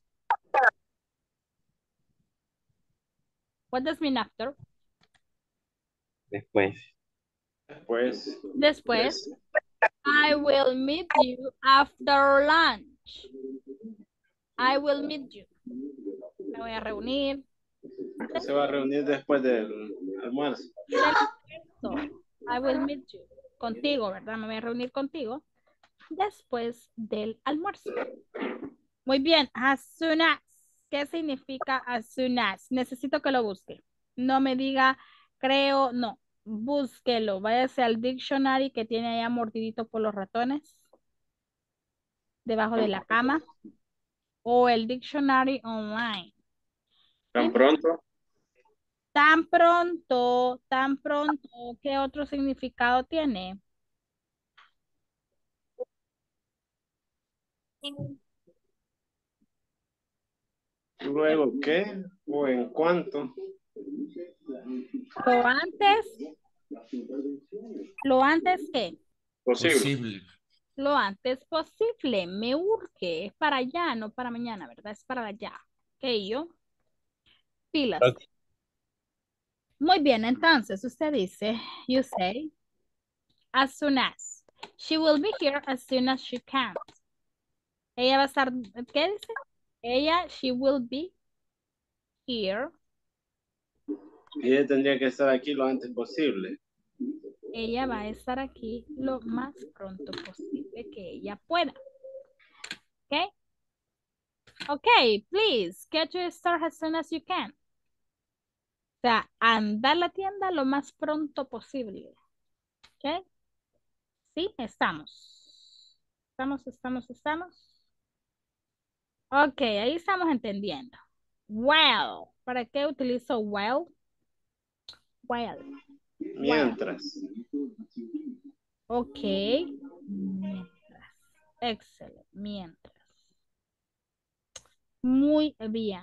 What does mean after? Después. Pues, Después. pues, I will meet you after lunch. I will meet you. Me voy a reunir. se va a reunir después del almuerzo. Del almuerzo. I will meet you. Contigo, ¿verdad? Me voy a reunir contigo después del almuerzo. Muy bien. As soon as. ¿Qué significa as soon as? Necesito que lo busque. No me diga creo, no. Búsquelo. Váyase al dictionary que tiene allá mordidito por los ratones. Debajo de la cama. O el dictionary online. Tan pronto. Tan pronto, tan pronto, ¿qué otro significado tiene? Luego, ¿qué? O en cuánto. Lo antes, lo antes que, Posible. Posible. lo antes posible, me urge, es para allá, no para mañana, ¿verdad? Es para allá. Ok, yo, pilas. Ok. Muy bien, entonces usted dice, you say, as soon as. She will be here as soon as she can. Ella va a estar, ¿qué dice? Ella, she will be here. Ella tendría que estar aquí lo antes posible. Ella va a estar aquí lo más pronto posible que ella pueda. ¿Ok? Ok, please, get to the store as soon as you can. O sea, andar a la tienda lo más pronto posible. ¿Ok? Sí, estamos. Estamos, estamos, estamos. Ok, ahí estamos entendiendo. Well, ¿para qué utilizo well? Well. Mientras. Ok. Mientras. Excelente. Mientras. Muy bien.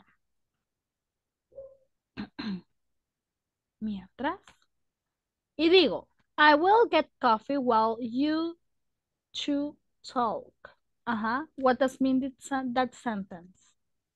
Mientras. Y digo, I will get coffee while you two talk. Uh-huh. What does mean that, sen- that sentence?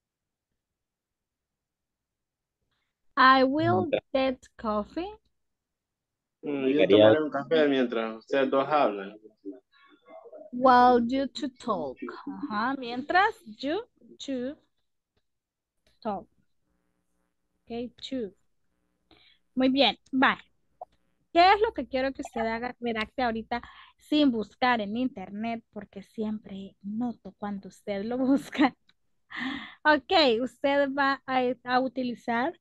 I will get coffee Mm, Yo Llegaría tomaré un café mientras ustedes dos hablan. while you two talk. Ajá. Mientras you two talk. Okay, two. Muy bien, va. ¿Qué es lo que quiero que usted haga? Redacte ahorita sin buscar en internet, porque siempre noto cuando usted lo busca. Ok, usted va a, a utilizar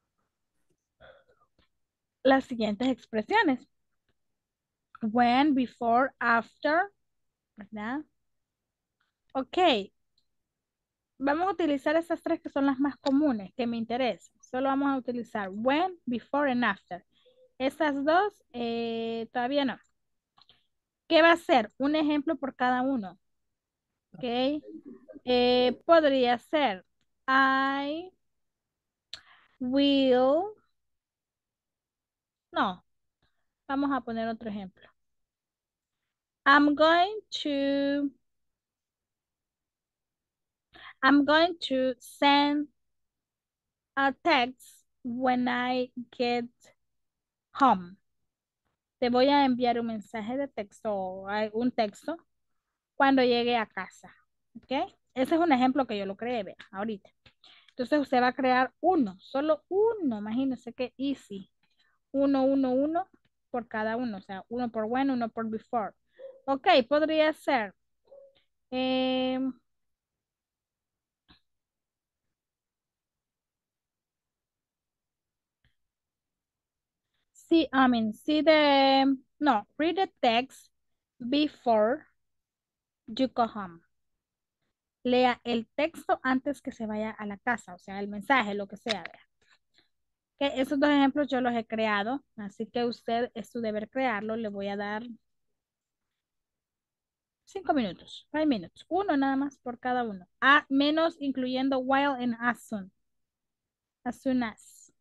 las siguientes expresiones. When, before, after, ¿verdad? Ok, vamos a utilizar esas tres que son las más comunes, que me interesan. Solo vamos a utilizar when, before, and after. Esas dos, eh, todavía no. ¿Qué va a ser? Un ejemplo por cada uno. Ok. Eh, podría ser I will. No, vamos a poner otro ejemplo. I'm going to. I'm going to send a text when I get home. Te voy a enviar un mensaje de texto o hay un texto cuando llegue a casa. ¿Ok? Ese es un ejemplo que yo lo creé, vea, ahorita. Entonces usted va a crear uno, solo uno. Imagínense que easy. Uno, uno, uno por cada uno. O sea, uno por when, uno por before. Ok, podría ser. em, see, I mean, see the, no, read the text before you go home. Lea el texto antes que se vaya a la casa, o sea, el mensaje, lo que sea. Vea. Que esos dos ejemplos yo los he creado, así que usted es su deber crearlo. Le voy a dar cinco minutos, five minutes, uno nada más por cada uno. A menos incluyendo while and as soon. As soon as.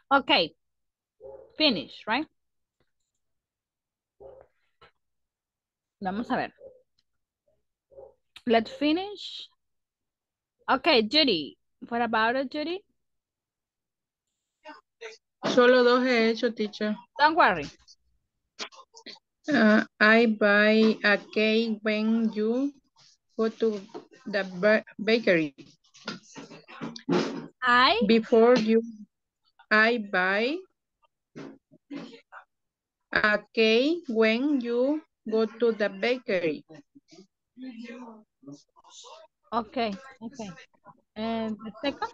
Okay. Finish, right? Vamos a ver. Let's finish. Okay, Judy. What about it, Judy? Solo dos he hecho, teacher. Don't worry. Uh, I buy a cake when you go to the ba- bakery. I, Before you, I buy a cake when you go to the bakery. okay, okay. And the second?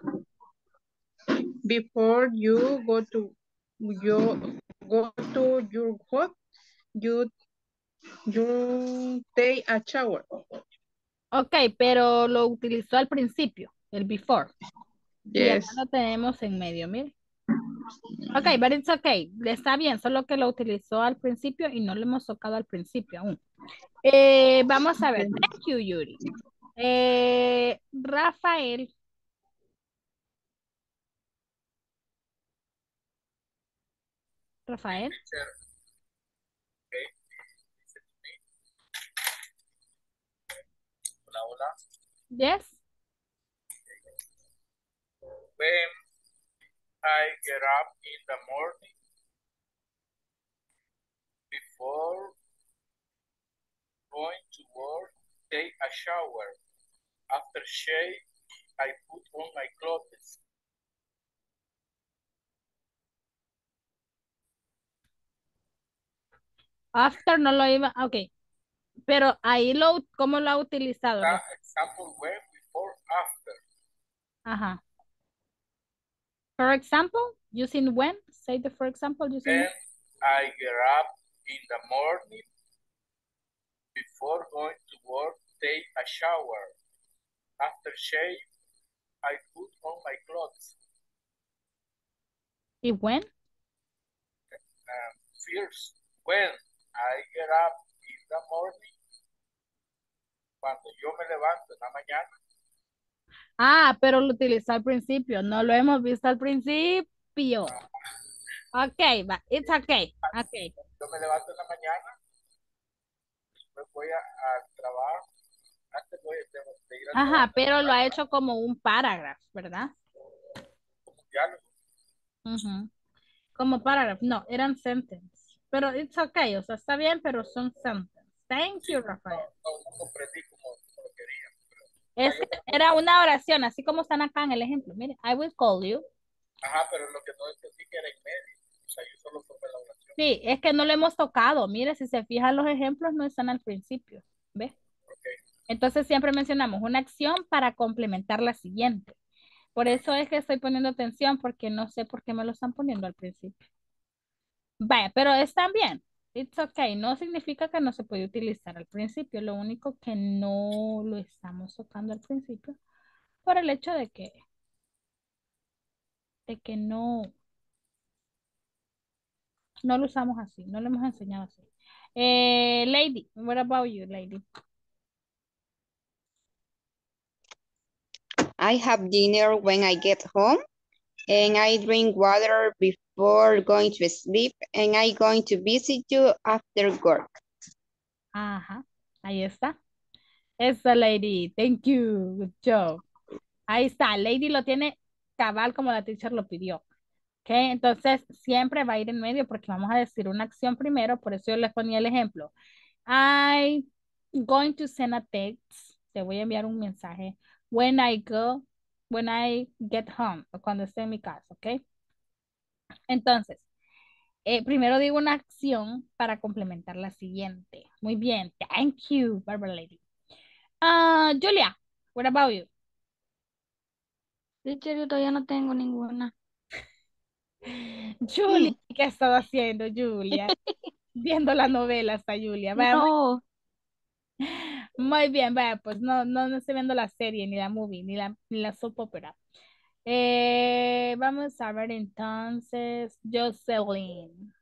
Before you go to your go to your work, you you take a shower. Okay, pero lo utilizó al principio, el before. Y acá Yes. lo tenemos en medio, mire. Ok, but it's okay. Está bien, solo que lo utilizó al principio y no lo hemos tocado al principio aún. Eh, vamos a ver. Okay. Thank you, Yuri. Eh, Rafael. Rafael. Hola, hola. Yes. When I get up in the morning, before going to work, take a shower. After shave, I put on my clothes. After no lo iba. Ok. Pero ahí lo, ¿cómo lo ha utilizado? That Rafael? example when, before, after. Ajá. For example, using when? Say the for example using When when? I get up in the morning, before going to work, take a shower. After shave, I put on my clothes. ¿Y when? Um, first, when I get up in the morning, cuando yo me levanto en la mañana, Ah, pero lo utilizó al principio. No lo hemos visto al principio. Ok, va. It's okay. Ok. yo me levanto en la mañana, después voy a- al trabajo, antes voy de, de ir al Ajá, trabajo, pero lo ha hecho como un parágrafo, ¿verdad? como diálogo. Ujú. Como parágrafo. No, eran sentences. Pero it's okay. O sea, está bien, pero son sentences. Thank Sí, you, no, Rafael. no, no comprendí como, como lo quería. Es, era una oración, así como están acá en el ejemplo. Mire, I will call you. Ajá, pero lo que no entendí que era en medio. O sea, yo solo formé la oración. Sí, es que no lo hemos tocado. Mire, si se fijan los ejemplos, no están al principio. ¿Ve? Okay. Entonces siempre mencionamos una acción para complementar la siguiente. Por eso es que estoy poniendo atención, porque no sé por qué me lo están poniendo al principio. Vaya, pero están bien. It's okay. No significa que no se puede utilizar al principio. Lo único que no lo estamos tocando al principio por el hecho de que, de que no, no lo usamos así. No lo hemos enseñado así. Eh, lady, what about you, lady? I have dinner when I get home, and I drink water before going to sleep, and I going to visit you after work. Ajá, ahí está. Esa lady, thank you, good job. Ahí está, lady lo tiene cabal como la teacher lo pidió. Ok, entonces siempre va a ir en medio porque vamos a decir una acción primero, por eso yo les ponía el ejemplo. I going to send a text, te voy a enviar un mensaje when I go, when I get home, o cuando esté en mi casa, ok. Entonces, eh, primero digo una acción para complementar la siguiente. Muy bien, thank you, Barbara Lady. Ah, Julia, what about you? Teacher, yo todavía no tengo ninguna. Julia, ¿qué estaba haciendo, Julia? Viendo la novela hasta Julia. Vaya, muy, No, muy bien, vaya, pues no, no, no estoy viendo la serie, ni la movie, ni la, ni la soap opera. Eh, vamos a ver entonces, Jocelyn.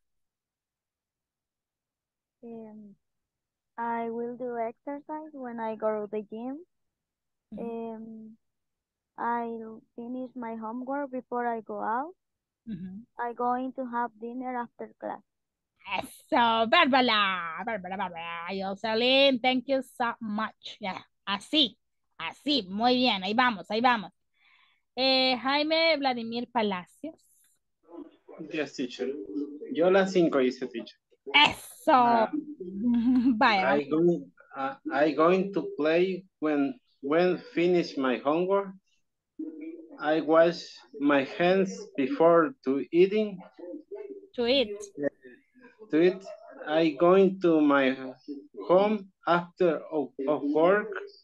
Um, I will do exercise when I go to the gym. Um, I'll finish my homework before I go out. Ujú. I'm going to have dinner after class. Eso, Bárbara, Bárbara, Bárbara. Jocelyn, thank you so much. Ya, así, así, muy bien, ahí vamos, ahí vamos. Eh, Jaime Vladimir Palacios. Yes, teacher. Yo las cinco hice, teacher. Eso. Ah, Vaya, I vamos. going, uh, I going to play when when finish my homework. I wash my hands before to eating. To eat. To it, I going to my home after of, of work.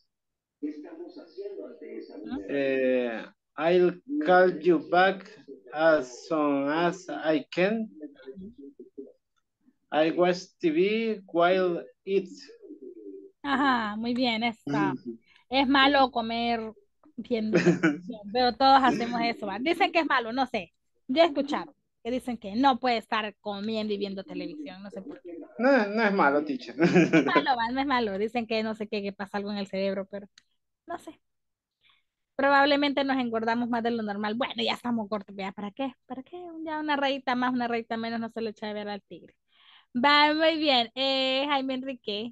Uh, I'll call you back as soon as I can. I watch T V while it's. Ajá, muy bien, está. Es malo comer viendo televisión, pero todos hacemos eso, ¿va? Dicen que es malo, no sé. Yo he escuchado que dicen que no puede estar comiendo y viendo televisión, no sé por qué. No, no es malo, teacher. No es malo, ¿va? No es malo. Dicen que no sé qué, que pasa algo en el cerebro, pero no sé. Probablemente nos engordamos más de lo normal. Bueno, ya estamos cortos, ¿ya? ¿Para qué? ¿Para qué? Ya una rayita más, una rayita menos, no se le echa de ver al tigre. Va, muy bien. Eh, Jaime Enrique.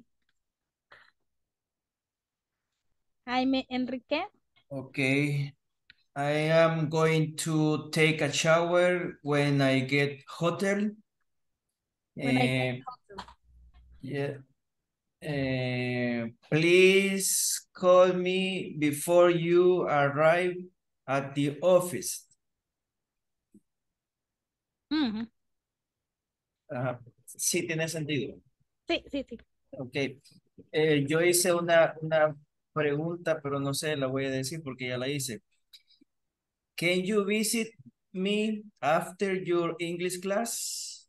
Jaime Enrique. Okay. I am going to take a shower when I get hotel. When I Eh, yeah. Eh, please call me before you arrive at the office. Ujú. Ajá. Sí, tiene sentido. Sí, sí, sí. Ok. Eh, yo hice una, una pregunta, pero no sé, la voy a decir porque ya la hice. Can you visit me after your English class?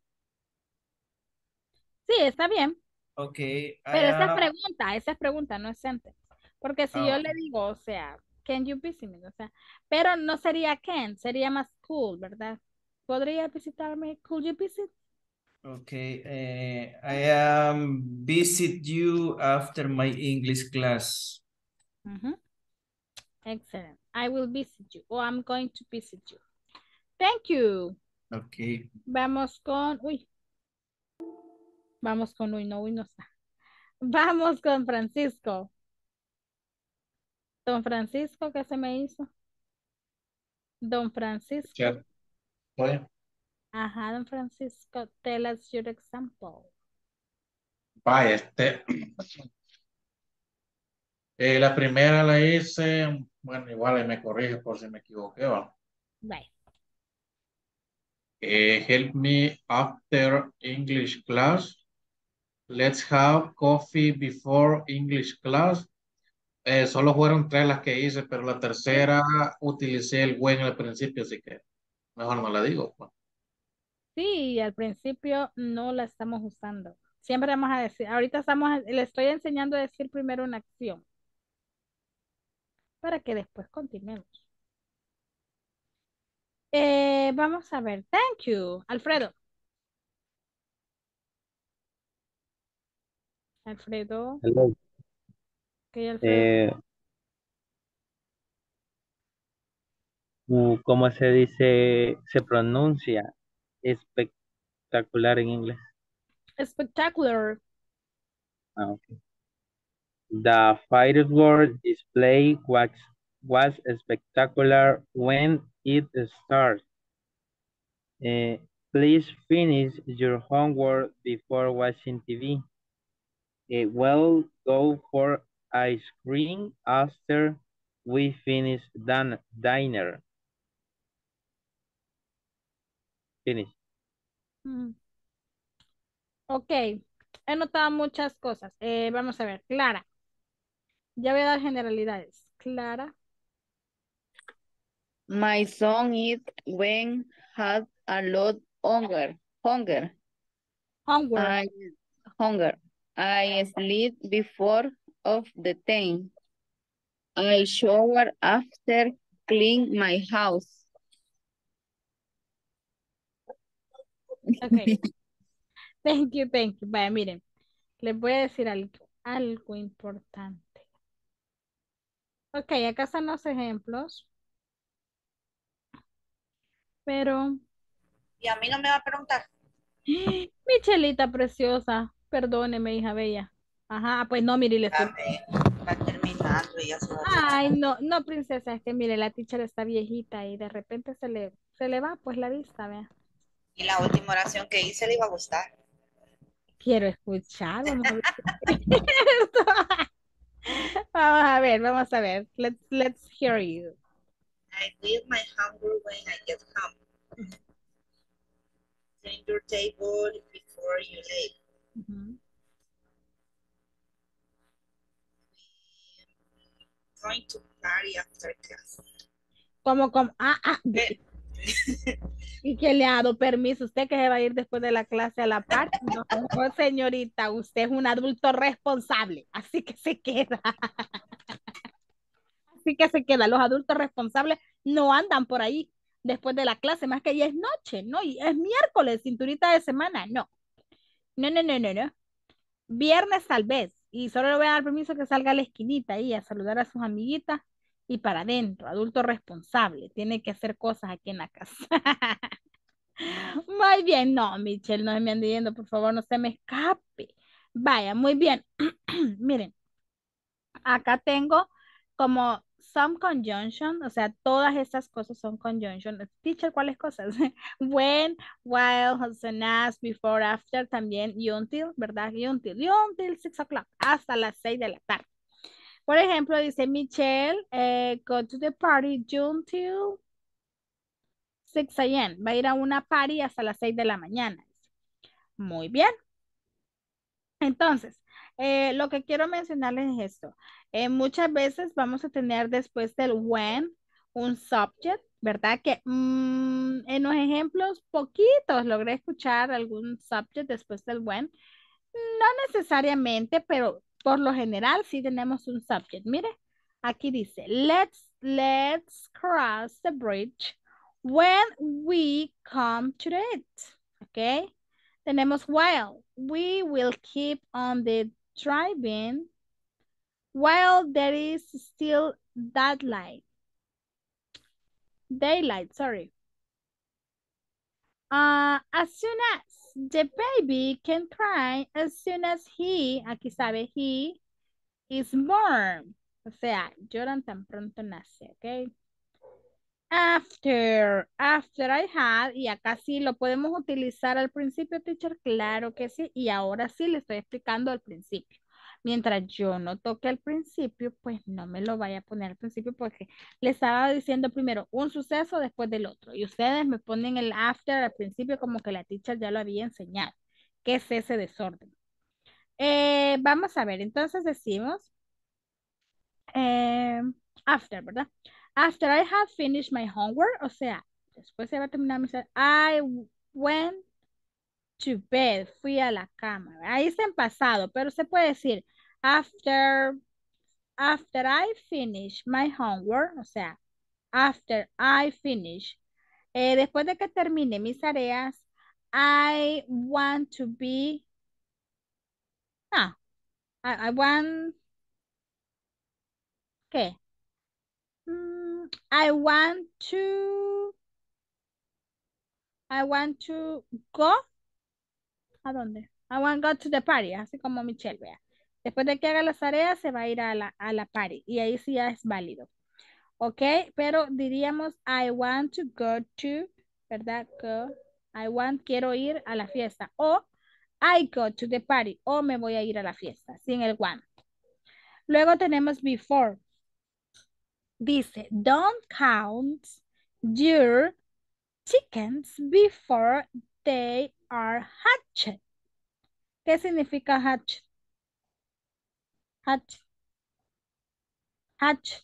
Sí, está bien. Ok, I Pero esa es am. pregunta, esa es pregunta, no es sentence. Porque si Ah, yo ok. le digo, o sea, can you visit me? O sea, pero no sería can, sería más cool, ¿verdad? ¿Podría visitarme? Could you visit? Okay, eh, I am visit you after my English class. Ujú. Excellent. I will visit you. O I'm going to visit you. Thank you. Okay. Vamos con, uy, vamos con, uy, no, uy, no está. Vamos con Francisco. Don Francisco, ¿qué se me hizo? Don Francisco. Chat. Oye, Ajá, don Francisco, tell us your example. vaya, este. Eh, la primera la hice, bueno, igual ahí me corrige por si me equivoqué, va. Bye. Eh, help me after English class. Let's have coffee before English class. Eh, solo fueron tres las que hice, pero la tercera utilicé el when al principio, así que mejor no la digo, pues. Sí, al principio no la estamos usando. Siempre vamos a decir, ahorita estamos, le estoy enseñando a decir primero una acción para que después continuemos. Eh, vamos a ver, thank you, Alfredo. Alfredo, Hello. ok, Alfredo. Eh, uh, ¿cómo se dice, se pronuncia espectacular en inglés? Spectacular. Ah, okay. The fireworks display was, was spectacular when it started. Eh, please finish your homework before watching T V. Eh, we'll go for ice cream after we finish dan dinner. Finish. Mm, ok, he notado muchas cosas. Eh, vamos a ver, Clara. Ya voy a dar generalidades. Clara, My son is when had a lot hunger. Hunger. homework. I hunger. I sleep before of the ten. I shower after clean my house. Ok, thank you, thank you. Vaya, miren, les voy a decir algo, algo importante. Ok, acá están los ejemplos. Pero Y a mí no me va a preguntar. Michelita preciosa, perdóneme, hija bella. Ajá, pues no, mire, le estoy... Dame, va terminando y ya se va a Ay, retirar. no, no, princesa, es que mire, la teacher está viejita y de repente se le, se le va pues la vista, vea. Y la última oración que hice le iba a gustar. Quiero escuchar, vamos a ver. Vamos a ver, vamos a ver. Let's, let's hear you. I leave my hunger when I get home. Clean your table before you leave. Ujú. Going to party after class. Como, como, ah, ah, Eh, y que le ha dado permiso, usted que se va a ir después de la clase a la par. No, no, señorita, usted es un adulto responsable, así que se queda, así que se queda. Los adultos responsables no andan por ahí después de la clase, más que ya es noche, ¿no? Y es miércoles, cinturita de semana, no. No, no, no, no, no. Viernes tal vez, y solo le voy a dar permiso que salga a la esquinita ahí a saludar a sus amiguitas y para adentro, adulto responsable, tiene que hacer cosas aquí en la casa. Muy bien, no, Michelle, no me ande yendo, por favor, no se me escape. Vaya, muy bien. Miren, acá tengo como some conjunction, o sea, todas estas cosas son conjunction. Teacher, ¿cuáles cosas? When, while, as soon as, before, after, también y until, ¿verdad? Y until, y until six o'clock, hasta las seis de la tarde. Por ejemplo, dice Michelle, eh, go to the party until six a m Va a ir a una party hasta las seis de la mañana. Muy bien. Entonces, eh, lo que quiero mencionarles es esto. Eh, muchas veces vamos a tener después del when un subject, ¿verdad? Que mm, en los ejemplos poquitos logré escuchar algún subject después del when. No necesariamente, pero por lo general sí tenemos un subject. Mire, aquí dice, let's, let's cross the bridge when we come to it. ¿Ok? Tenemos while. We will keep on the driving while there is still that light. Daylight, sorry. Uh, as soon as the baby can cry, as soon as he, aquí sabe, he is born. O sea, lloran tan pronto nace, ¿ok? After, after I had, y acá sí lo podemos utilizar al principio, teacher, claro que sí, y ahora sí le estoy explicando al principio. Mientras yo no toque al principio, pues no me lo vaya a poner al principio porque le estaba diciendo primero un suceso después del otro, y ustedes me ponen el after al principio como que la teacher ya lo había enseñado. ¿Qué es ese desorden? Eh, vamos a ver, entonces decimos, eh, after, ¿verdad? After I had finished my homework, o sea, después de haber terminado mi ser- I went to bed, fui a la cama. Ahí está en pasado, pero se puede decir after, after I finished my homework, o sea, after I finish, eh, después de que termine mis tareas, I want to be, ah, I, I want, ¿qué? Mm, I want to, I want to go. ¿A dónde? I want to go to the party, así como Michelle, vea. Después de que haga las tareas, se va a ir a la, a la party. Y ahí sí ya es válido. ¿Ok? Pero diríamos, I want to go to, ¿verdad? Go. I want, quiero ir a la fiesta. O, I go to the party. O me voy a ir a la fiesta, sin el want. Luego tenemos before. Dice, don't count your chickens before they are hatched. ¿Qué significa hatch? Hatch. Hatch.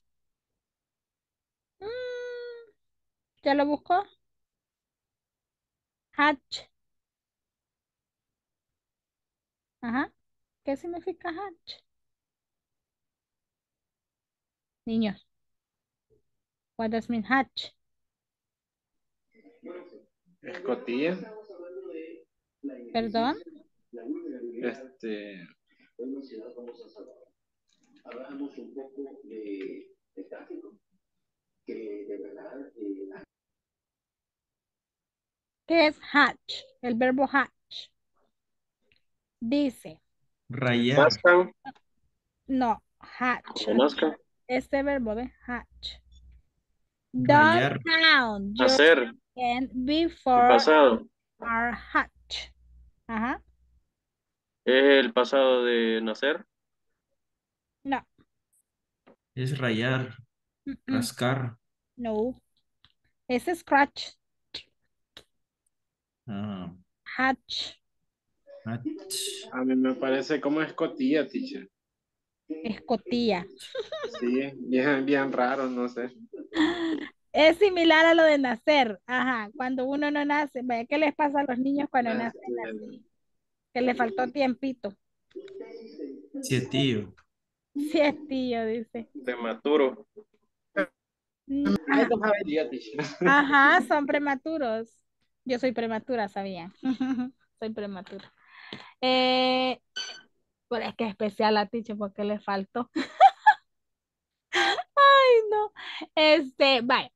Mm, ¿ya lo buscó? Hatch. Ajá. ¿Qué significa hatch? Niños. What does mean hatch? Escotilla. ¿Perdón? Este. ¿Qué es hatch? El verbo hatch. Dice. Rayar. Nazcan, No, hatch. como nazcan, Este verbo de hatch. Don't Rayar. count your hacer, chicken el before pasado. are hatch. Ajá. ¿Es el pasado de nacer? No. Es rayar. Mm, mm, Rascar. No. Es scratch. Ah, Hatch. hatch. A mí me parece como escotilla, teacher. Escotilla. Sí, bien, bien raro, no sé. Es similar a lo de nacer. Ajá. Cuando uno no nace. Vaya, ¿qué les pasa a los niños cuando nacen así? Que le faltó tiempito. Sietío. Sí, es tío, dice. Prematuro. Mm, Ay, Ajá. no sabía, teacher. Ajá, son prematuros. Yo soy prematura, sabía. Soy prematura. Eh, pero es que es especial a Ticho porque le faltó. Ay, no. Este, vaya.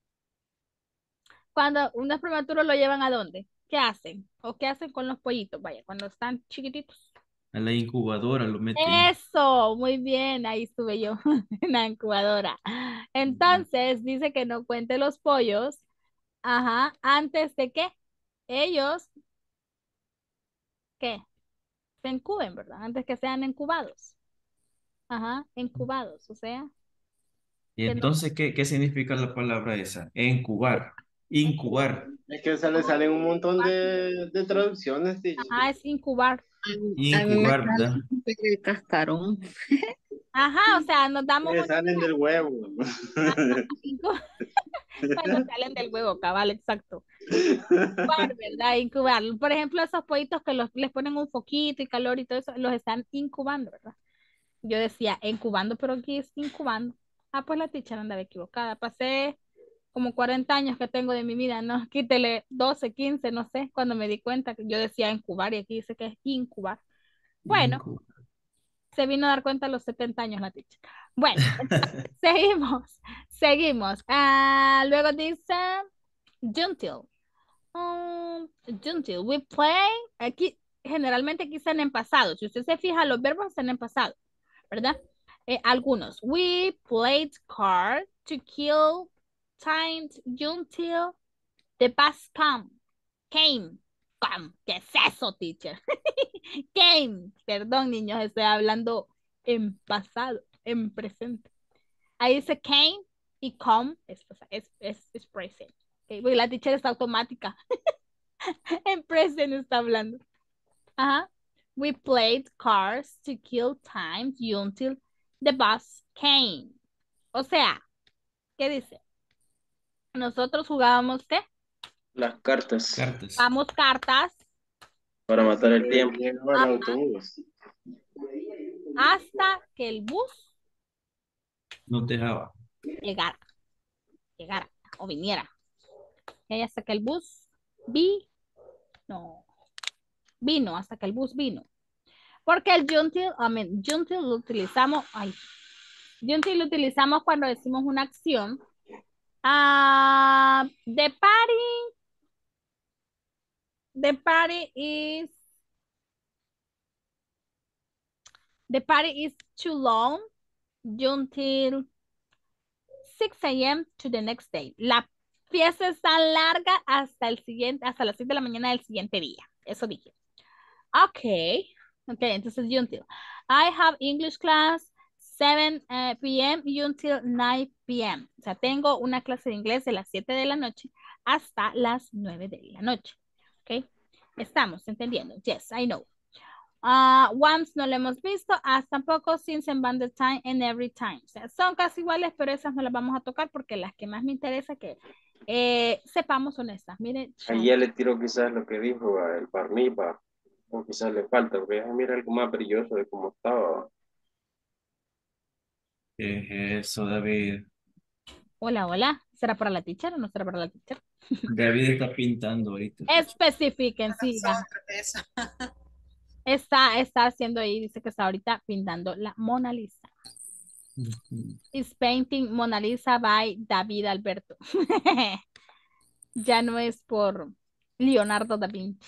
Cuando uno es prematuro, ¿lo llevan a dónde? ¿Qué hacen? ¿O qué hacen con los pollitos? Vaya, cuando están chiquititos. A la incubadora lo meten. Eso, muy bien, ahí estuve yo, en la incubadora. Entonces, dice que no cuente los pollos, ajá, antes de que ellos, ¿qué? Se incuben, ¿verdad? Antes que sean incubados. Ajá, incubados, o sea, ¿Y que no. entonces qué, qué significa la palabra esa? Encubar. Incubar. Es que se le salen un montón de, de traducciones, teacher. Ajá, es incubar. A mí me Incubar, sale ¿verdad? el cascarón. Ajá, o sea, nos damos Le una salen del huevo. incu- cuando salen del huevo, cabal, exacto. Incubar, ¿verdad? Incubar. Por ejemplo, esos pollitos que los, les ponen un foquito y calor y todo eso, los están incubando, ¿verdad? Yo decía incubando, pero aquí es incubando. Ah, pues la teacher andaba equivocada. Pasé como cuarenta años que tengo de mi vida, no, quítele doce, quince, no sé, cuando me di cuenta que yo decía incubar y aquí dice que es incubar. Bueno, Incubar. se vino a dar cuenta a los setenta años la teacher. Bueno, seguimos, seguimos. Ah, luego dice Juntil. Um, Juntil, we play. Aquí, generalmente aquí están en pasado. Si usted se fija, los verbos están en pasado, ¿verdad? Eh, algunos. We played cards to kill time until the bus come. Came. Come. ¿Qué es eso, teacher? Came. Perdón, niños, estoy hablando en pasado, en presente. Ahí dice came y come es, es, es, es present. Okay. Porque la teacher está automática. En present está hablando. Ajá. We played cards to kill time until the bus came. O sea, ¿qué dice? Nosotros jugábamos, ¿qué? Las cartas. Cartas. Jugamos cartas. Para matar el tiempo. Ajá. El autobús. Hasta que el bus No te dejaba. llegara. Llegara o viniera. Y hasta que el bus vi, no, vino, hasta que el bus vino. Porque el until, I mean, until lo utilizamos, ay, until lo utilizamos cuando decimos una acción. Uh, the party, the party is, the party is too long until six A M to the next day. La fiesta está larga hasta el siguiente, hasta las seis de la mañana del siguiente día. Eso dije. Ok. Ok, entonces until. I have English class seven P M until nine P M O sea, tengo una clase de inglés de las siete de la noche hasta las nueve de la noche. Ok. Estamos entendiendo. Yes, I know. Uh, once no lo hemos visto, as tampoco, since and the time and every time. O sea, son casi iguales, pero esas no las vamos a tocar porque las que más me interesa que eh, sepamos son estas. Miren. Ahí ya le tiro quizás lo que dijo el Barnipa, o quizás le falta, porque mira algo más brilloso de cómo estaba. ¿Qué es eso, David? Hola, hola. ¿Será para la teacher o no será para la teacher? David está pintando ahorita. Especifiquen, sí. Está, está haciendo ahí, dice que está ahorita pintando la Mona Lisa. Ujú. Is painting Mona Lisa by David Alberto. Ya no es por Leonardo da Vinci.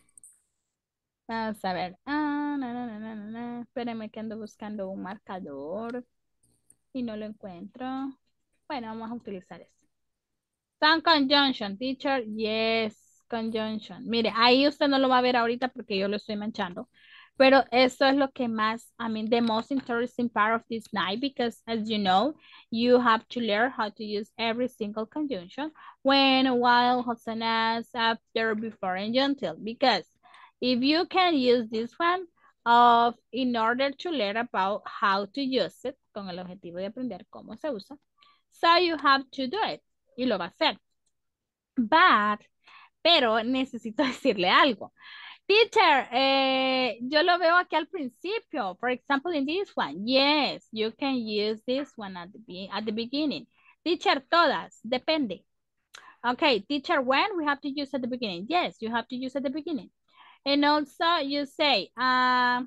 Vamos a ver. Ah, na, na, na, na, na, na. Espérenme que ando buscando un marcador y no lo encuentro. Bueno, vamos a utilizar este. Some conjunction, teacher. Yes, conjunction. Mire, ahí usted no lo va a ver ahorita porque yo lo estoy manchando. Pero eso es lo que más, I mean, the most interesting part of this night, because as you know, you have to learn how to use every single conjunction when, while, as soon as, after, before, and until. Because if you can use this one of, in order to learn about how to use it, con el objetivo de aprender cómo se usa, so you have to do it. Y lo va a hacer. But, pero necesito decirle algo. Teacher, eh, yo lo veo aquí al principio. For example, in this one. Yes, you can use this one at the, be at the beginning. Teacher, todas. Depende. Okay, teacher, when? We have to use at the beginning. Yes, you have to use at the beginning. And also you say, um,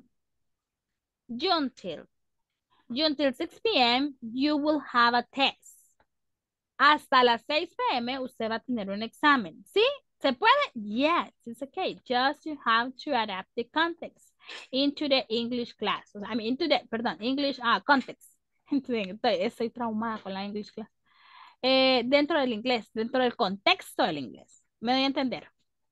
June till. June till six p m you will have a test. Hasta las seis p m usted va a tener un examen. ¿Sí? ¿Se puede? Yes, it's okay. Just you have to adapt the context into the English class. I mean, into the, perdón, English uh, context. Estoy, estoy traumada con la English class. Eh, dentro del inglés, dentro del contexto del inglés. ¿Me doy a entender?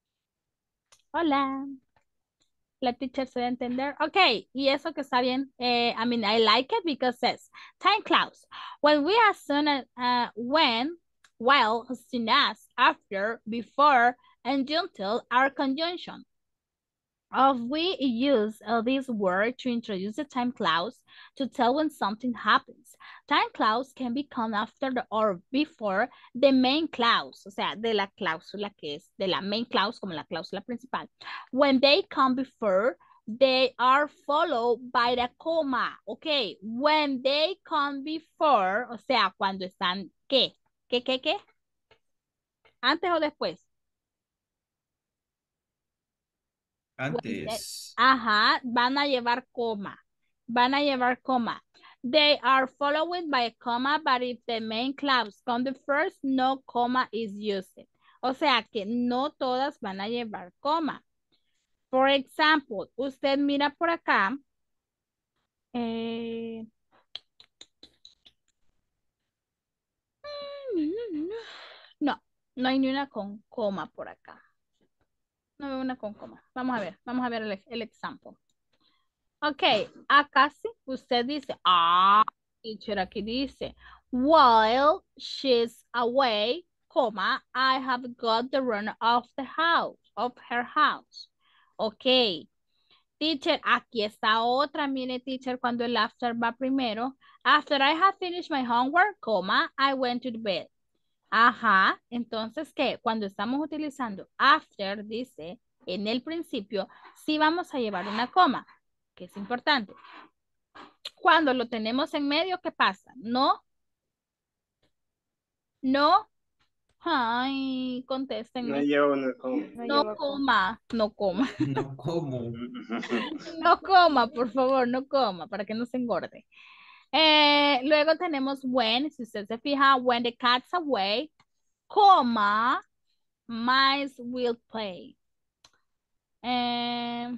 Hola. La teacher se va a entender. Okay, y eso que está bien. Eh, I mean, I like it because it says time clause. When we as soon as, uh, when, while, as soon as, after, before, and until are conjunction. Of we use uh, this word to introduce the time clause to tell when something happens. Time clause can become after the, or before the main clause, o sea, de la cláusula que es de la main clause como la cláusula principal. When they come before, they are followed by the comma. Okay, when they come before, o sea, cuando están, ¿qué? ¿Qué, qué, qué? ¿Antes o después? Antes. Ajá, van a llevar coma. Van a llevar coma. They are followed by a comma, but if the main clause comes the first, no comma is used. O sea que no todas van a llevar coma. For example, usted mira por acá. Eh, no, no hay ni una con coma por acá. No veo una con coma. Vamos a ver, vamos a ver el, el ejemplo. Ok, acá sí, usted dice, ah, teacher, aquí dice, while she's away, comma, I have got the run of the house, of her house. Ok, teacher, aquí está otra, mire, teacher, cuando el after va primero. After I have finished my homework, comma, I went to the bed. Ajá, entonces, ¿qué? Cuando estamos utilizando after, dice, en el principio, sí vamos a llevar una coma, que es importante. Cuando lo tenemos en medio, ¿qué pasa? No, no, ay, contesten. No lleva una coma. No coma, no coma. No como. No coma, por favor, no coma, para que no se engorde. Eh, luego tenemos when, si usted se fija, when the cat's away, coma, mice will play. Eh,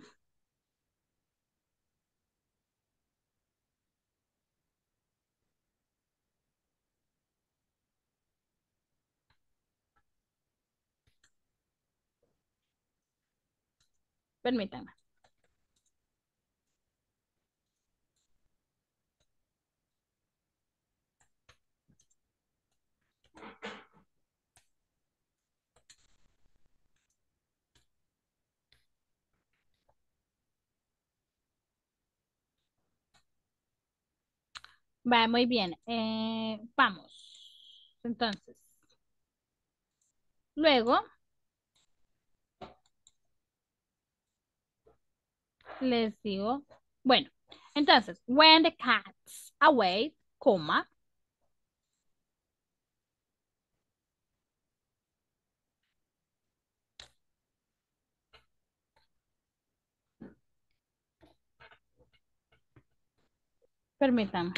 permítanme. Va, muy bien. Eh, vamos. Entonces. Luego. Les digo. Bueno. Entonces. When the cat's away, coma. Permítanme.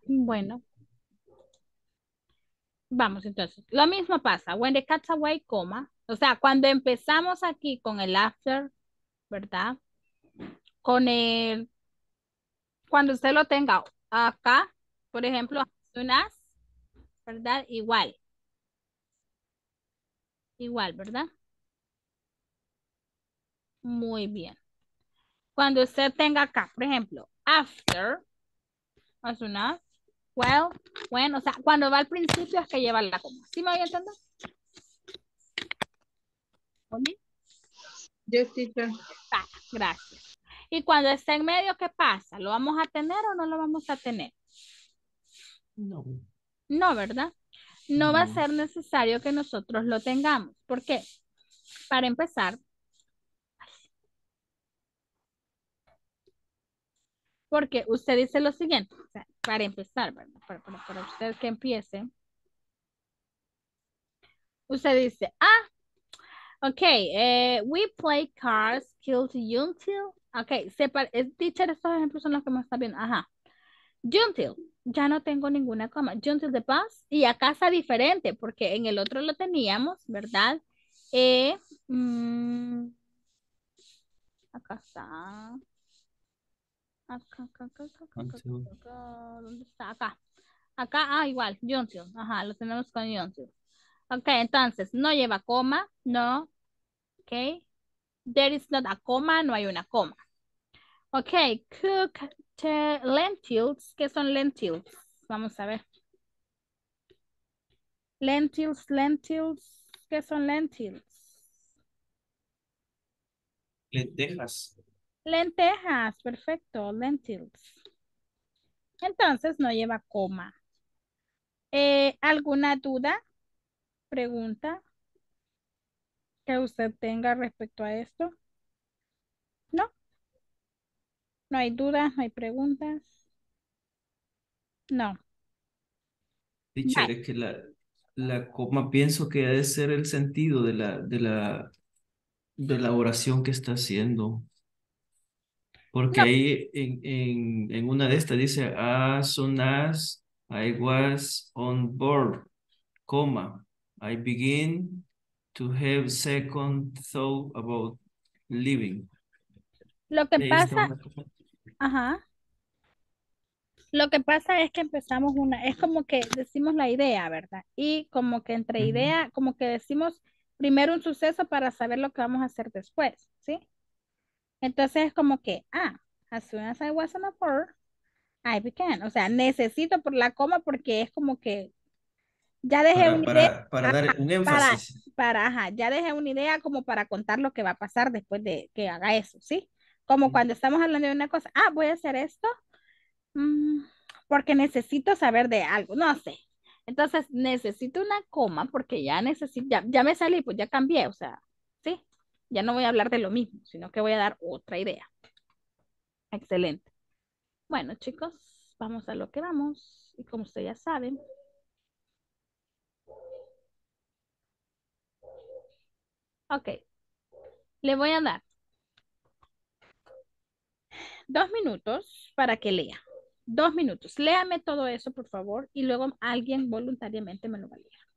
Bueno, vamos entonces. Lo mismo pasa. When the cat's away, coma. O sea, cuando empezamos aquí con el after, ¿verdad? Con el, cuando usted lo tenga acá, por ejemplo, as soon as, ¿verdad? Igual, igual, ¿verdad? Muy bien. Cuando usted tenga acá, por ejemplo, after, as soon as, well, when, o sea, cuando va al principio es que lleva la coma. ¿Sí me voy a entender? ¿Oli? Yes, teacher. Ah, gracias. Y cuando está en medio, ¿qué pasa? ¿Lo vamos a tener o no lo vamos a tener? No. No, ¿verdad? No va a No. ser necesario que nosotros lo tengamos. ¿Por qué? Para empezar, porque usted dice lo siguiente, o sea, para empezar, ¿verdad? Para, para, para usted que empiece, usted dice, ah, ok, eh, we play cards, kill to until. Ok, sepa, es, teacher, estos ejemplos son los que me está viendo. Ajá. Until, ya no tengo ninguna coma. Until the bus. Y acá está diferente, porque en el otro lo teníamos, ¿verdad? Eh, mm, acá está. Acá, acá, acá, acá, acá, acá, Until. acá, ¿dónde está? Acá. Acá, ah, igual, until. Ajá, lo tenemos con until. Ok, entonces, no lleva coma, no. Ok. There is not a coma, no hay una coma. Ok, cook the lentils. ¿Qué son lentils? Vamos a ver. Lentils, lentils. ¿Qué son lentils? Lentejas. Lentejas, perfecto, lentils. Entonces no lleva coma. Eh, ¿alguna duda? Pregunta que usted tenga respecto a esto. ¿No? ¿No hay dudas? ¿No hay preguntas? No. Teacher, Vale. es que la, la coma pienso que debe ser el sentido de la, de la, de la oración que está haciendo. Porque No, ahí en, en, en una de estas dice, as soon as I was on board, coma, I begin to have second thought about living. lo que Ahí está pasa, una coma. ajá, lo que pasa es que empezamos una, es como que decimos la idea, ¿verdad? Y como que entre Ujú. idea, como que decimos primero un suceso para saber lo que vamos a hacer después, ¿sí? Entonces es como que, ah, as soon as I was on a board, I began. O sea, necesito por la coma porque es como que ya dejé Para, una idea, para, para ajá, dar un para, énfasis. para, ajá, ya dejé una idea como para contar lo que va a pasar después de que haga eso, ¿sí? Como cuando estamos hablando de una cosa, ah, voy a hacer esto, mm, porque necesito saber de algo, no sé. Entonces necesito una coma porque ya necesito, ya, ya me salí, pues ya cambié, o sea, ¿sí? Ya no voy a hablar de lo mismo, sino que voy a dar otra idea. Excelente. Bueno, chicos, vamos a lo que vamos. Y como ustedes ya saben, ok, le voy a dar dos minutos para que lea. Dos minutos. Léame todo eso, por favor, y luego alguien voluntariamente me lo va a leer.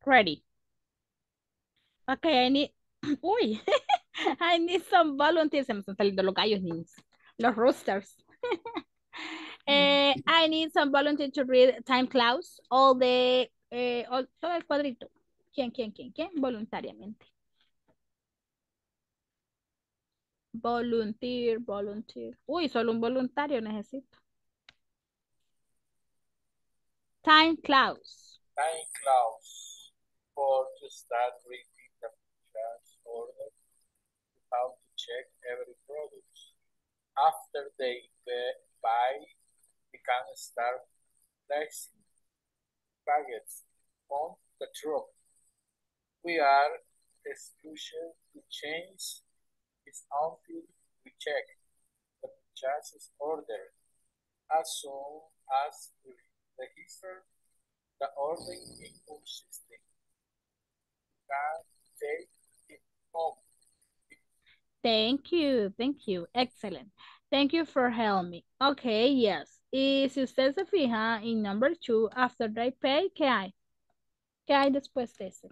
Ready. Okay, I need, uy, I need some volunteers. Se me están saliendo los gallos, niños. Los roosters. eh, I need some volunteers to read time clause. All the, eh, all, todo el cuadrito. ¿Quién, quién, quién, quién? Voluntariamente. Volunteer, volunteer. Uy, solo un voluntario necesito. Time clause. Time clause. For to start reading the purchase order, you have to check every product. After they buy, you can start placing packets on the truck. We are exclusive to change this until we check the purchase order. As soon as we register the order in our system, we can take it home. Thank you, thank you. Excellent. Thank you for helping me. Okay, yes. Y si usted se fija en number two, after they pay, ¿qué hay? ¿Qué hay después de ese?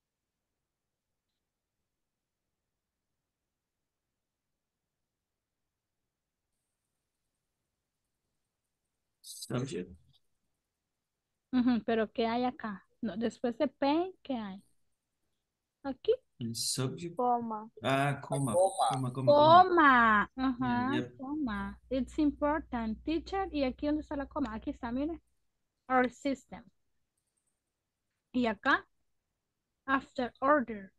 Subject. Ujú, pero ¿qué hay acá? No, después de pay, ¿qué hay? Aquí. El subject. Coma. Ah, coma, Coma. coma, coma, coma. Coma. Yeah, Ajá, yep. coma. It's important. Teacher, ¿y aquí dónde está la coma? Aquí está, mire. Our system. Y acá, after order.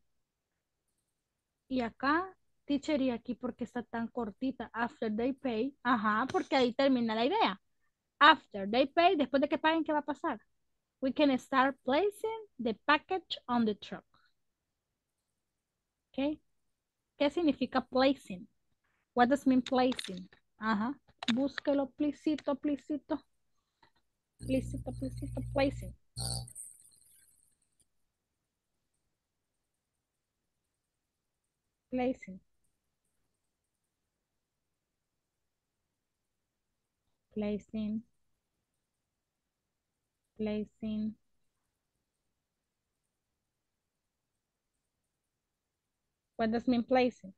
Y acá, teacher, ¿y aquí por qué está tan cortita? After they pay. Ajá, porque ahí termina la idea. After they pay, después de que paguen, ¿qué va a pasar? We can start placing the package on the truck. ¿Ok? ¿Qué significa placing? What does mean placing? Ajá. Búsquelo, plisito, plisito. Plisito, plisito, placing. Placing. Placing. Placing. What does mean placing?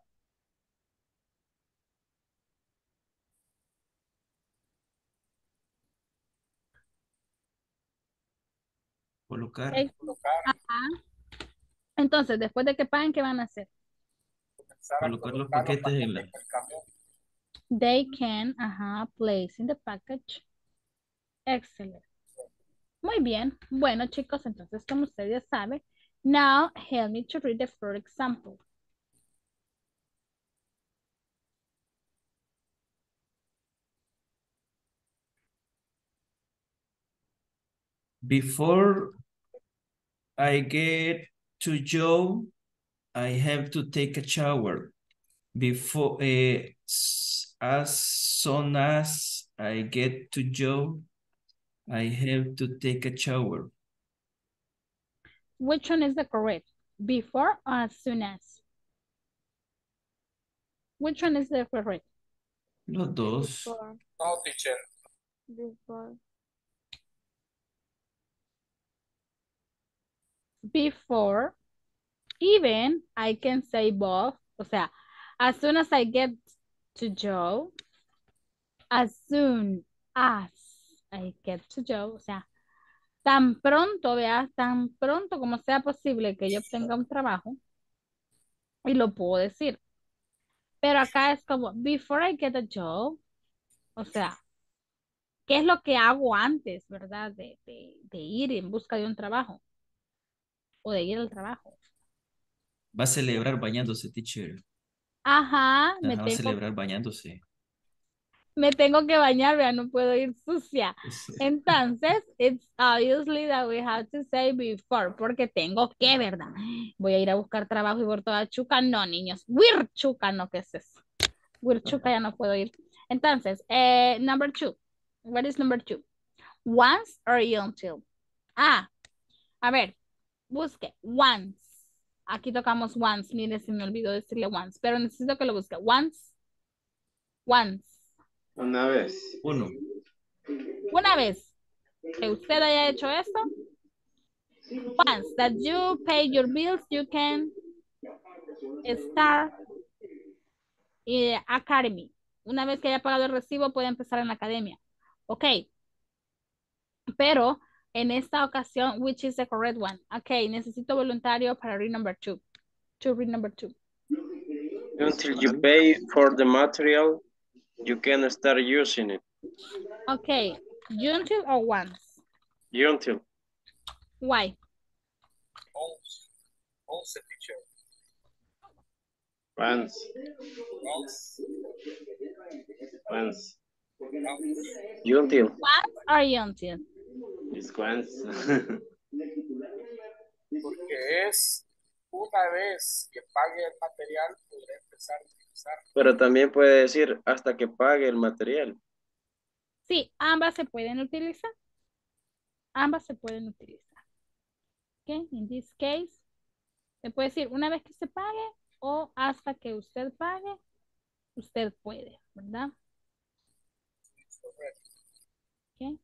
Colocar. Okay. Ajá. Entonces, después de que paguen, ¿qué van a hacer? Colocar los paquetes en la... They can, ajá, place in the package. Excellent. Muy bien. Bueno, chicos, entonces, como usted ya sabe, now help me to read the first example. Before I get to Joe, I have to take a shower. Before, uh, as soon as I get to Joe, I have to take a shower. Which one is the correct? Before or as soon as? Which one is the correct? Los dos. Before. No, teacher. Before. Before, even I can say both. O sea, as soon as I get to Joe, as soon as I get to Joe, o sea, tan pronto, vea, tan pronto como sea posible que yo obtenga un trabajo, y lo puedo decir. Pero acá es como, before I get a job, o sea, ¿qué es lo que hago antes, verdad? De, de, de ir en busca de un trabajo o de ir al trabajo. Va a celebrar bañándose, teacher. Ajá, me Ajá, va a tengo, celebrar bañándose. me tengo que bañar, vea, no puedo ir sucia. Sí. Entonces, it's obviously that we have to say before, porque tengo que, ¿verdad? Voy a ir a buscar trabajo y por toda chuca. No, niños, wirchuca, no, ¿qué es eso? Wirchuca ya no puedo ir. Entonces, eh, number two. What is number two? Once or until. Ah, a ver, busque once. Aquí tocamos once. Mire, se me olvidó decirle once, pero necesito que lo busque. Once. Once. Una vez. Uno. Una vez que usted haya hecho esto, Once that you pay your bills, you can start eh, academy. Una vez que haya pagado el recibo, puede empezar en la academia. Ok. Pero en esta ocasión, which is the correct one? Ok, necesito voluntario para read number two. To read number two. Until you pay for the material, you can start using it. Ok, until or once? Until. Why? Once. Once, teacher. Once. Once. Once. Until. Once or until? It's once. Porque es una vez que pague el material, podré empezar a utilizar. Pero también puede decir hasta que pague el material. Sí, ambas se pueden utilizar. Ambas se pueden utilizar. Ok, in this case, se puede decir una vez que se pague o hasta que usted pague, usted puede, ¿verdad? Ok.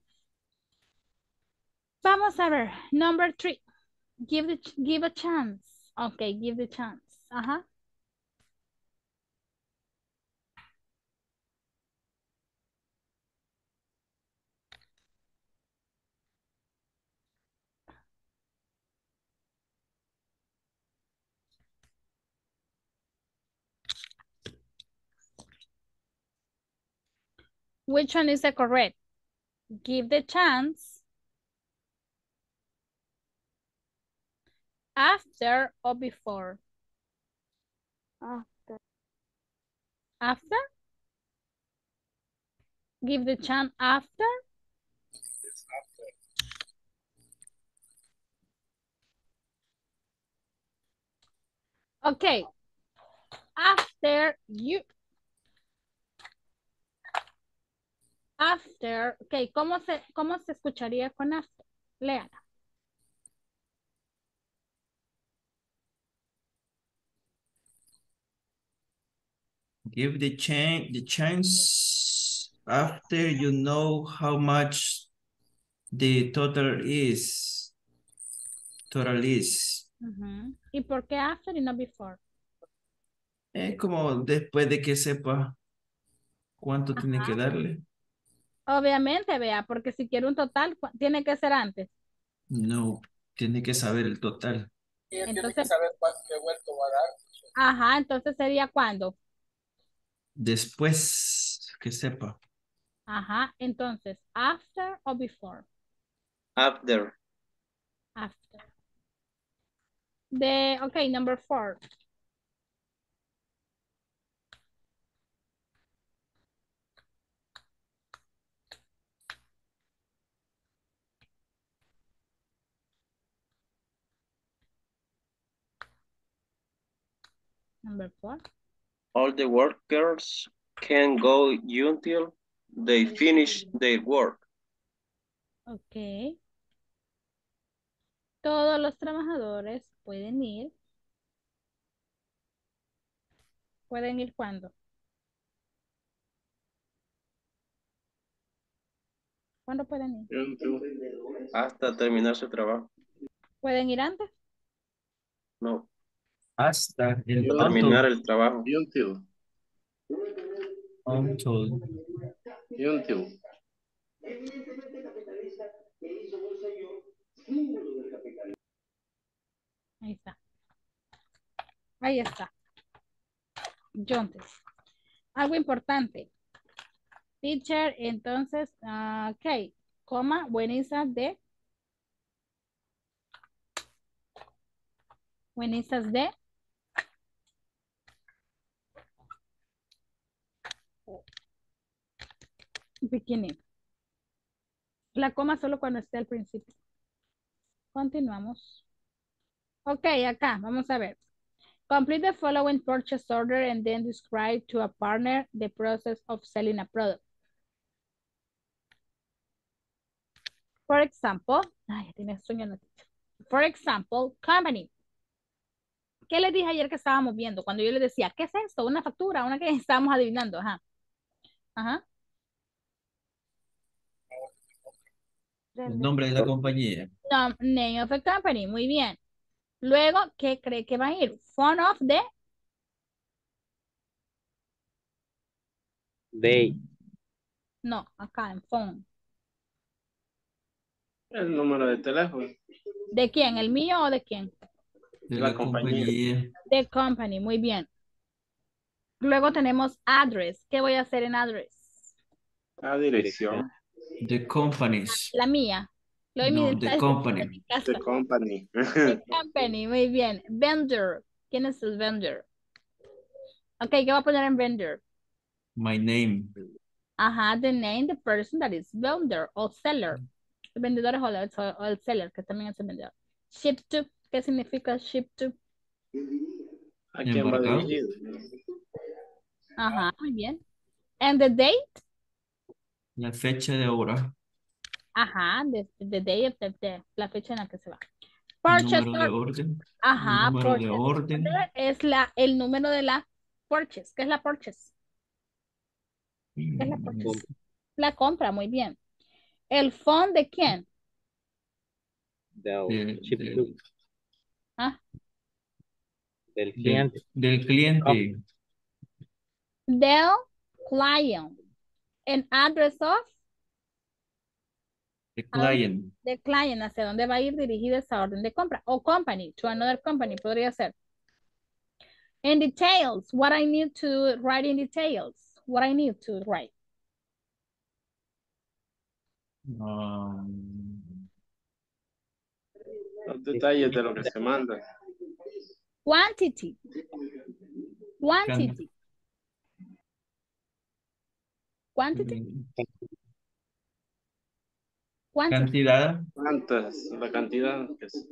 Vamos a ver, number three. Give the give a chance. Okay, give the chance. Ajá. Which one is the correct? Give the chance. After or before? After. After? Give the chance after? It's after. Okay. After you. After. Okay, ¿cómo se, cómo se escucharía con after? Léala. Give the chance, the chance after you know how much the total is. Total is. Uh-huh. ¿Y por qué after y no before? Es como después de que sepa cuánto Ajá. tiene que darle. Obviamente, vea, porque si quiere un total, cu- tiene que ser antes. No, tiene que saber el total. Y él tiene que Entonces, saber cuánto qué vuelto va a dar. ajá, entonces sería cuando. Después que sepa. Ajá, entonces, after or before? After. After. The, okay, number four. Number four. All the workers can go until they finish their work. Ok. Todos los trabajadores pueden ir. ¿Pueden ir cuándo? ¿Cuándo pueden ir? Hasta terminar su trabajo. ¿Pueden ir antes? No. Hasta el Until. Terminar el trabajo. Until. Until. Until. Ahí está. Ahí está. Entonces, algo importante. Teacher, entonces, uh, ok, coma, when is that the? When is that the? Beginning. La coma solo cuando esté al principio. Continuamos. Ok, acá, vamos a ver. Complete the following purchase order and then describe to a partner the process of selling a product. For example, ay, tiene sueño, no. For example, company. ¿Qué les dije ayer que estábamos viendo? Cuando yo les decía, ¿qué es esto? Una factura, una que estábamos adivinando. Ajá. Ajá. El nombre de la compañía. No, name of a company, muy bien. Luego, ¿qué cree que va a ir? Phone of the... They. No, acá en phone. El número de teléfono. ¿De quién? ¿El mío o de quién? De La la compañía. compañía. The company, muy bien. Luego tenemos address. ¿Qué voy a hacer en address? La dirección. The companies. La mía. Lo doy mi No, the dirección de company. mi casa. The company. The company, muy bien. Vendor. ¿Quién es el vendor? Ok, ¿qué voy a poner en vendor? My name. Ajá, the name, the person that is vendor o seller. El vendedor es o el, o el seller, que también es el vendedor. Ship to, ¿qué significa ship to? ¿A quién va Embarcado. dirigido? Ajá, muy bien. And the date? La fecha de hora. Ajá, the, the day of the, the- la fecha en la que se va. El Purchase número de order. orden. Ajá, El número de purchase orden. order es la, el número de la purchase. ¿Qué es la purchase? ¿Qué es la purchase? La compra, muy bien. ¿El phone de quién? Del, Del, chip del, to- Ah, del del, cliente. del cliente. del client. ¿En address of? The ¿A dónde- client. The client, ¿hacia dónde va a ir dirigida esa orden de compra? O company, to another company, podría ser. In details, what I need to write in details. What I need to write. Um, Los detalles de lo que se manda. Quantity. can- Quantity. Quantity. Quantity. Cantidad. ¿Cuántas? La cantidad. Que es-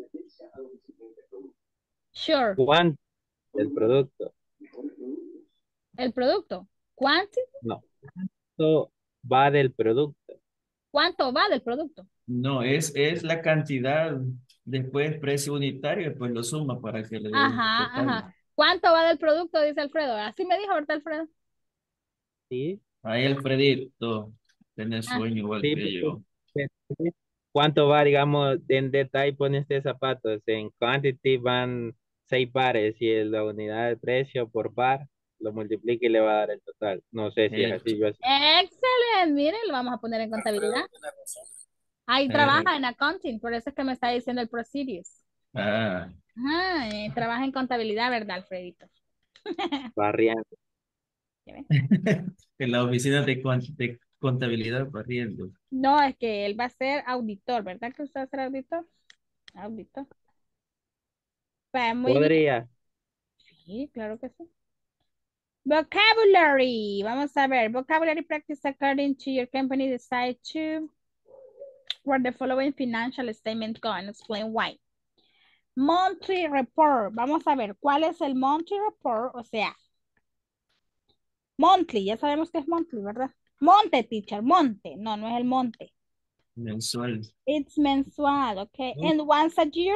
Sure. ¿Cuánto del producto? El producto. Quantity. No. Esto va del producto. ¿Cuánto va del producto? No, es, es la cantidad. Después precio unitario, después lo suma para que le dé Ajá, total. ajá. ¿Cuánto va del producto? Dice Alfredo. Así me dijo ahorita Alfredo. Sí. Ahí Alfredito, tiene Ah, sueño igual Sí, que yo. porque- ¿cuánto va, digamos, en detalle pone este zapatos? En quantity van seis pares y en la unidad de precio por par lo multiplica y le va a dar el total. No sé si es Eh, así. Yo así. excelente. Miren, lo vamos a poner en contabilidad. Ahí eh, trabaja en accounting, por eso es que me está diciendo el procedures. ah, Ajá, eh, trabaja en contabilidad, ¿verdad, Alfredito? Barriendo. ¿Ya ven? en la oficina de, cuan- de contabilidad barriendo. No, es que él va a ser auditor, ¿verdad que usted va a ser auditor? Auditor. Pues muy bien. Podría. Sí, claro que sí. Vocabulary. Vamos a ver. Vocabulary practice according to your company decide to where the following financial statement go and explain why. Monthly report. Vamos a ver, ¿cuál es el monthly report? O sea, monthly, ya sabemos que es monthly, ¿verdad? Monte, teacher, monte. No, no es el monte. Mensual. It's mensual, okay? Oh. And once a year?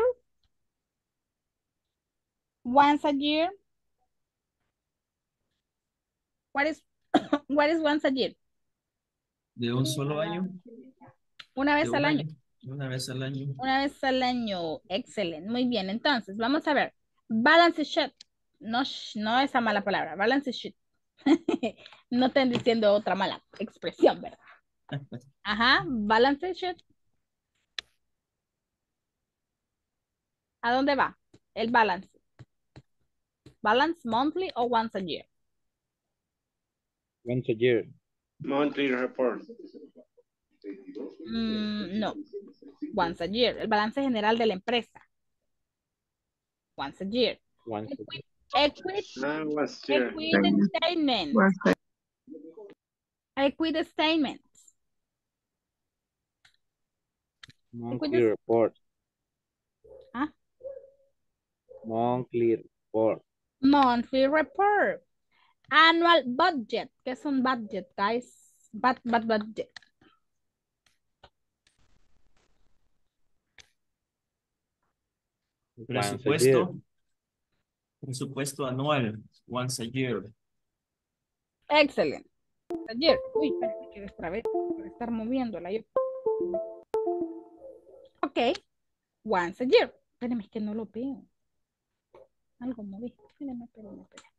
Once a year? What is, what is once a year? De un solo año. Una De vez un al año. año. Una vez al año. Una vez al año. Excelente. Muy bien. Entonces, vamos a ver. Balance sheet. No, sh- no esa mala palabra. Balance sheet. No estén diciendo otra mala expresión, ¿verdad? Ajá. Balance sheet. ¿A dónde va? El balance. Balance monthly o once a year. Once a year. Monthly report. Mm, no. Once a year. El balance general de la empresa. Once a year. Once a year. Equity, Ah, was here. equity statement. Equity statements. Monthly report. ¿Ah? Monthly report. Monthly report. Annual budget. ¿Qué es un budget, guys? Bud, bud, budget. Presupuesto. Presupuesto anual. Once a year. Excelente. Ayer. Uy, espérate que destrabé por estar moviéndola yo. Ok. Once a year. Espérenme, es que no lo veo. Algo moví. Espérenme, espérenme, espérenme.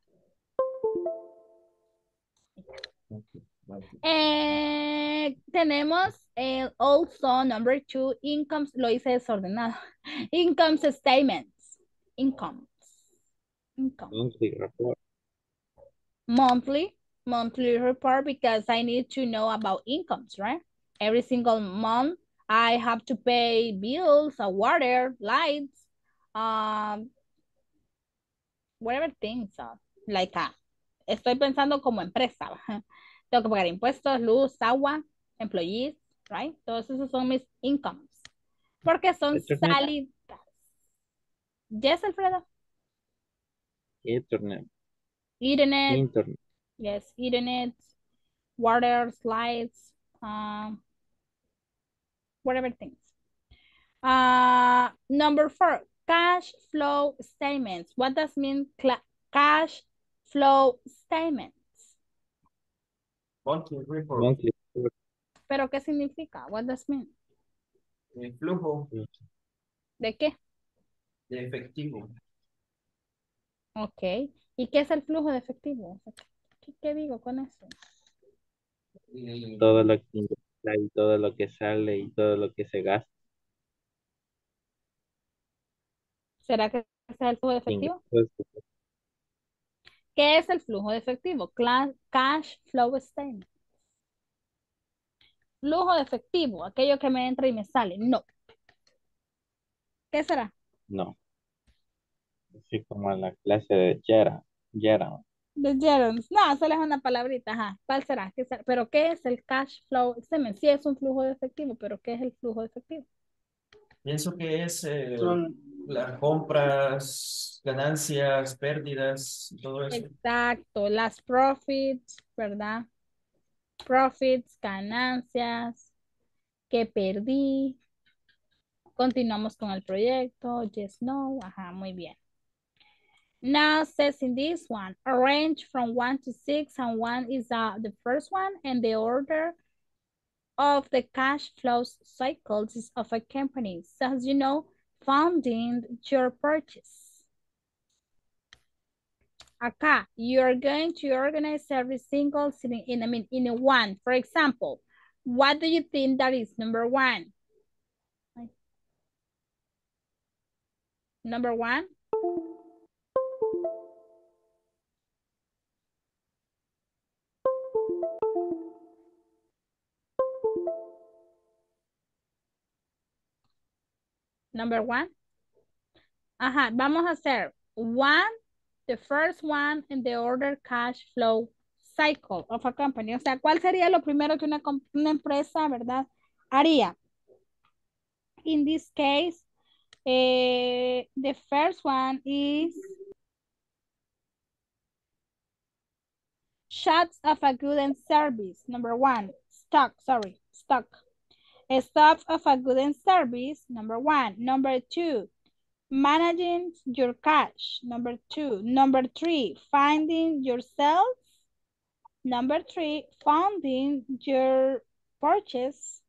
Eh, tenemos el also number two, incomes, lo hice desordenado. Income statements. Incomes. Income. Monthly report. Monthly. Monthly report because I need to know about incomes, right? Every single month I have to pay bills, uh, water, lights, um, whatever things. Uh, like, uh, estoy pensando como empresa. Tengo que pagar impuestos, luz, agua, employees, right? Todos esos son mis incomes. Porque son Internet. salidas. Yes, Alfredo. Internet. Internet. Internet. Yes, internet, water, lights, um, whatever things. Uh, number four, cash flow statements. What does mean cash flow statements? Monthly report. Monthly report. ¿Pero qué significa? What does mean? El flujo ¿De qué? de efectivo. Ok. ¿Y qué es el flujo de efectivo? ¿Qué, qué digo con eso? Todo lo que ingresa y todo lo que sale y todo lo que se gasta. ¿Será que ese es el flujo de efectivo? Ingresos. ¿Qué es el flujo de efectivo? Cla- Cash flow statement. Flujo de efectivo, aquello que me entra y me sale. No. ¿Qué será? No. Así como en la clase de Jera. Jera. De gerunds. No, solo es una palabrita. Ajá. ¿Cuál será? ¿Qué será? ¿Pero qué es el cash flow statement? Sí es un flujo de efectivo, pero ¿qué es el flujo de efectivo? Pienso que es eh, Son, las compras, ganancias, pérdidas, todo eso. Exacto. Las profits, ¿verdad? Profits, ganancias, que perdí. Continuamos con el proyecto. Yes, no. Ajá, muy bien. Now says in this one, arrange from one to six, and one is uh, the first one, and the order of the cash flows cycles of a company. So as you know, funding your purchase. Acá, you're going to organize every single thing in, I mean, in a one. For example, what do you think that is number one? Number one? Number one? Ajá, vamos a hacer one, the first one in the order cash flow cycle of a company. O sea, ¿cuál sería lo primero que una, una empresa, verdad, haría? In this case, eh, the first one is shots of a good and service. Number one, stock, sorry, stock. A stock of a good and service, number one. Number two, managing your cash, number two. Number three, finding yourself. Number three, funding your purchase.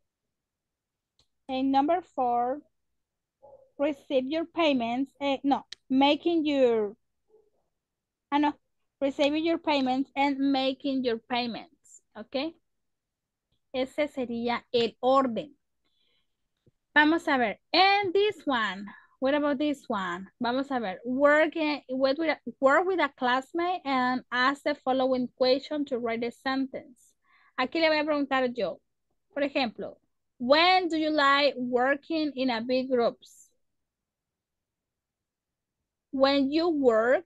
And number four, receive your payments. Eh, no, making your, ah, no, receiving your payments and making your payments. ¿Ok? Ese sería el orden. Vamos a ver. And this one. What about this one? Vamos a ver. Work, work, with, a, work with a classmate and ask the following question to write a sentence. Aquí le voy a preguntar yo. Por ejemplo, when do you like working in a big groups? When you work,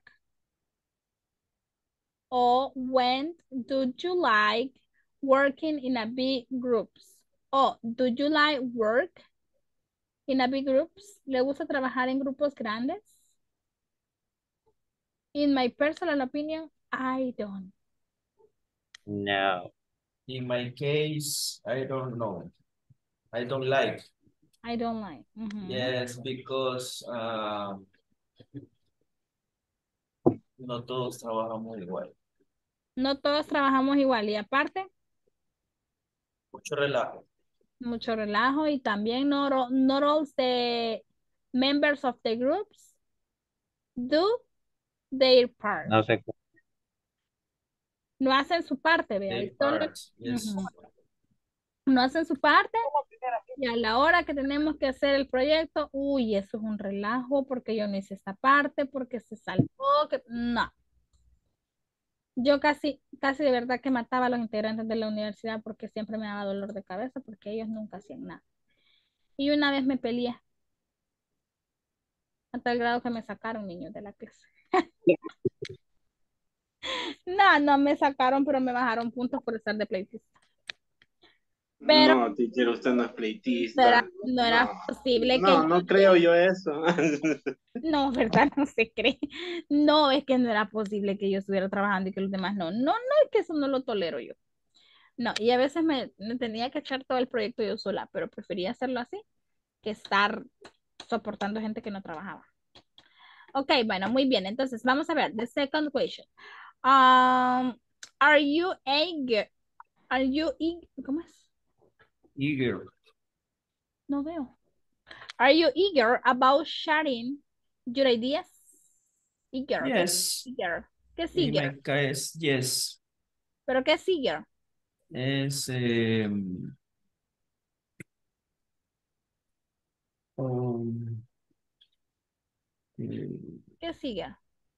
or when do you like working in a big groups? Or do you like work in a big groups? ¿Le gusta trabajar en grupos grandes? In my personal opinion, I don't. No. In my case, I don't know. I don't like. I don't like. Mm-hmm. Yes, because um, no todos trabajamos igual. No todos trabajamos igual. Y aparte, Mucho relajo. Mucho relajo y también not all, not all the members of the groups do their part. No sé. No hacen su parte, vea. Their Y solo- part, yes. Ujú. No hacen su parte y a la hora que tenemos que hacer el proyecto, uy, eso es un relajo porque yo no hice esta parte, porque se saltó, que no. Yo casi, casi de verdad que mataba a los integrantes de la universidad porque siempre me daba dolor de cabeza porque ellos nunca hacían nada. Y una vez me peleé a tal grado que me sacaron niños de la clase. No, no me sacaron, pero me bajaron puntos por estar de pleitista. Pero No, teacher, usted no es no era, pleitista. no era No, posible que no, yo... no creo yo eso. No, ¿verdad? No se cree. No, es que no era posible que yo estuviera trabajando y que los demás no. No, no, es que eso no lo tolero yo. No, y a veces me, me tenía que echar todo el proyecto yo sola, pero prefería hacerlo así que estar soportando gente que no trabajaba. Ok, bueno, muy bien. Entonces, vamos a ver. The second question. Um, are you eager? Are you eager? ¿Cómo es? Eager. No veo. Are you eager about sharing your ideas? Eager. ¿Qué es Yes. eager? ¿Qué es In eager? my case, yes. ¿Pero qué es eager? Es um, um, eh, ¿Qué es eager?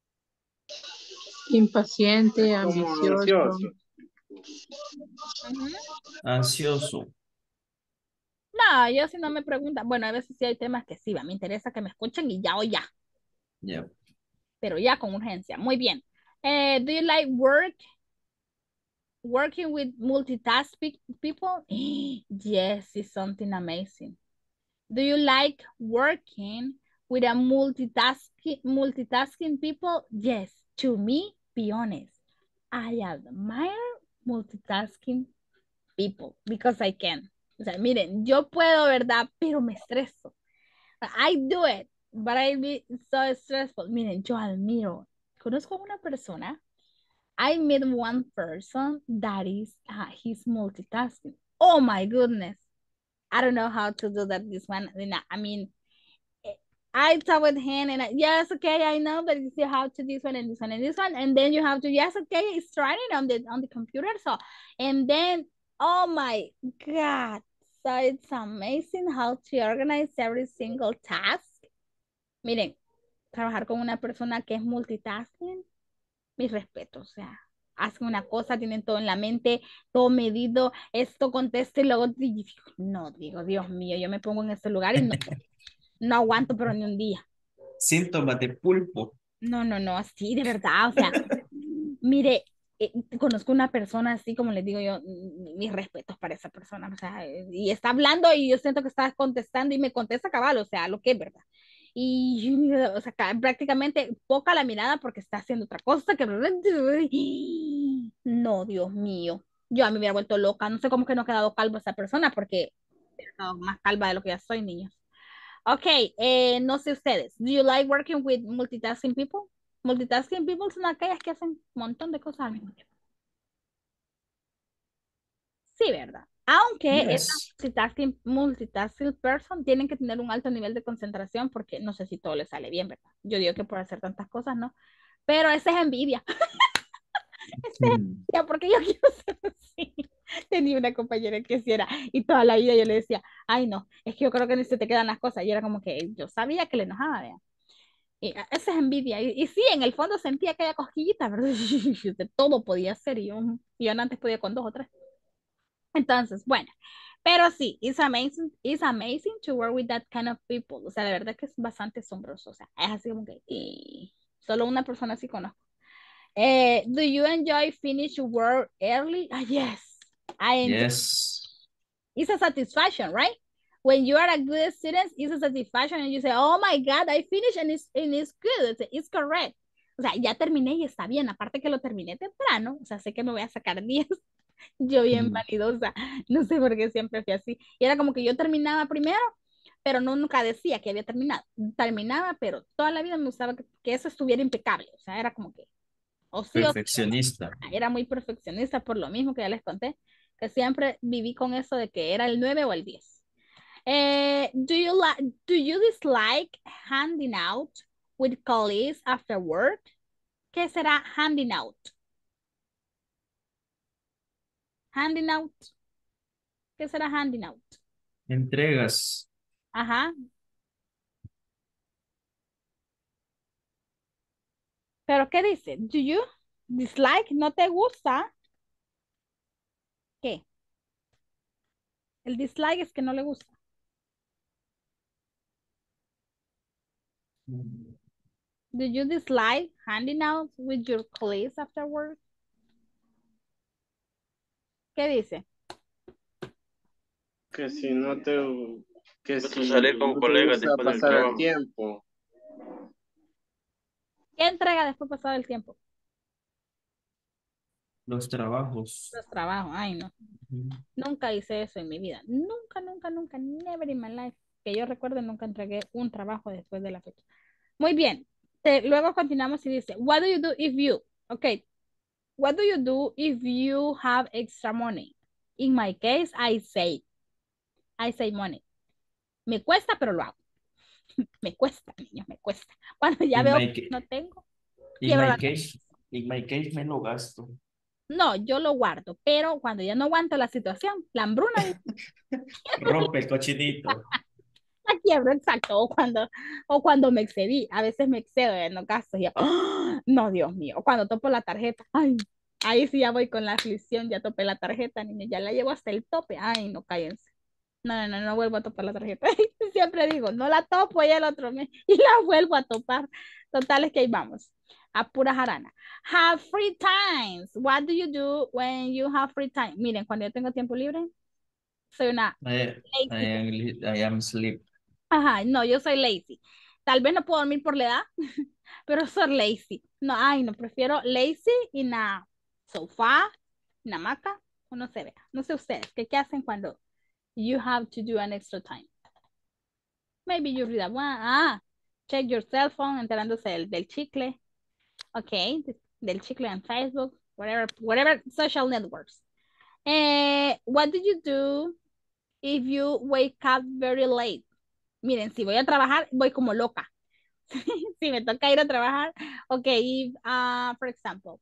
Impaciente, Como ambicioso. ansioso. Ujú. ansioso. No, yo si no me preguntan, bueno, a veces sí hay temas que sí, va, me interesa que me escuchen y ya o ya, Yeah. pero ya con urgencia. Muy bien. Eh, do you like work, working with multitask pe- people? Yes, it's something amazing. Do you like working with a multitasking, multitasking people? Yes, to me, be honest, I admire multitasking people because I can. O sea, miren, yo puedo, ¿verdad? Pero me estreso. I do it, but I be so stressful. Miren, yo admiro. Conozco a una persona. I met one person that is, uh, he's multitasking. Oh my goodness. I don't know how to do that. This one, I mean, I talk with him and I, yes, okay, I know, but you still have to this one and this one and this one, and then you have to yes, okay, it's writing on the on the computer. So, and then oh my god, so it's amazing how to organize every single task. Miren, trabajar con una persona que es multitasking, mis respetos, o sea, hacen una cosa, tienen todo en la mente, todo medido, esto contesta y luego no, digo, Dios mío, yo me pongo en este lugar y no. No aguanto, pero ni un día. Síntomas de pulpo. No, no, no, así de verdad, o sea, mire, eh, conozco una persona así, como les digo yo, mm, mis respetos para esa persona, o sea, eh, y está hablando y yo siento que está contestando y me contesta cabal, o sea, lo que es verdad. Y, o sea, ca- prácticamente poca la mirada porque está haciendo otra cosa que... No, Dios mío, yo a mí me hubiera vuelto loca, no sé cómo que no ha quedado calvo esa persona porque he estado más calva de lo que ya soy, niños. Ok, eh, no sé ustedes. Do you like working with multitasking people? Multitasking people son aquellas que hacen un montón de cosas al mismo tiempo. Sí, ¿verdad? Aunque esa Yes. multitasking, multitasking person tienen que tener un alto nivel de concentración porque no sé si todo les sale bien, ¿verdad? Yo digo que por hacer tantas cosas, ¿no? Pero esa es envidia. Esa es Mm. envidia porque yo quiero ser así. Tenía una compañera que sí era y toda la vida yo le decía, ay no, es que yo creo que ni se te quedan las cosas. Y era como que yo sabía que le enojaba, ¿verdad? Y a- esa es envidia. Y, y sí, en el fondo sentía aquella cosquillita, ¿verdad? De todo podía ser. Y yo, yo antes podía con dos o tres. Entonces, bueno. Pero sí, it's amazing, it's amazing to work with that kind of people. O sea, de verdad que es bastante asombroso. O sea, es así como que y solo una persona así conozco. Eh, do you enjoy finish work early? Ah, yes. I enjoy. Yes. It's a satisfaction, right? When you are a good student, it's a satisfaction and you say, oh my God, I finished and it's, and it's good, it's, it's correct. O sea, ya terminé y está bien, aparte que lo terminé temprano, o sea, sé que me voy a sacar diez. Yo bien Mm. vanidosa, no sé por qué siempre fui así. Y era como que yo terminaba primero, pero no nunca decía que había terminado. Terminaba, pero toda la vida me gustaba que, que eso estuviera impecable, o sea, era como que, o sí o sí, Perfeccionista. era muy perfeccionista por lo mismo que ya les conté. que siempre viví con eso de que era el nueve o el diez. Eh, do you like, do you dislike handing out with colleagues after work? ¿Qué será handing out? Handing out. ¿Qué será handing out? Entregas. Ajá. ¿Pero qué dice? Do you dislike? ¿No te gusta? ¿Qué? El dislike es que no le gusta. Do you dislike handing out with your colleagues after work? ¿Qué dice? Que si no te, que Gusto si salir con no te colegas gusta después del pasar el trabajo. tiempo. ¿Qué entrega después pasado el tiempo? Los trabajos. Los trabajos. Ay, no. Ujú. Nunca hice eso en mi vida. Nunca, nunca, nunca, never in my life. Que yo recuerde, nunca entregué un trabajo después de la fecha. Muy bien. Te- luego continuamos y dice, what do you do if you, okay, what do you do if you have extra money? In my case, I say, I say money. Me cuesta, pero lo hago. Me cuesta, niños, me cuesta. Cuando ya In veo my que ca- no tengo, In quiebro my la... case, in my case me lo gasto. No, yo lo guardo, pero cuando ya no aguanto la situación, la hambruna, Rompe el cochinito. la quiebro, exacto, o cuando, o cuando me excedí, a veces me excedo en los gastos, y yo, ¡ah! No, Dios mío, o cuando topo la tarjeta, ay, ahí sí ya voy con la aflicción, ya topé la tarjeta, niña, ya la llevo hasta el tope, ay, no, cállense, no, no, no, no vuelvo a topar la tarjeta, siempre digo, no la topo y el otro mes, y la vuelvo a topar, total es que ahí vamos, a pura jarana. Have free times, what do you do when you have free time? Miren, cuando yo tengo tiempo libre, soy una I, I lazy. am, I am sleep. Ajá, no, yo soy lazy. Tal vez no puedo dormir por la edad, pero soy lazy. No, ay, no, prefiero lazy y na sofá, na hamaca, o no sé, vea. No sé ustedes, ¿qué, qué hacen cuando you have to do an extra time? Maybe you read a one, ah, check your cell phone, enterándose del, del chicle, ok, del chicle en Facebook, whatever, whatever social networks. Eh, what do you do if you wake up very late? Miren, si voy a trabajar, voy como loca. Si me toca ir a trabajar, ok, if, uh, for example,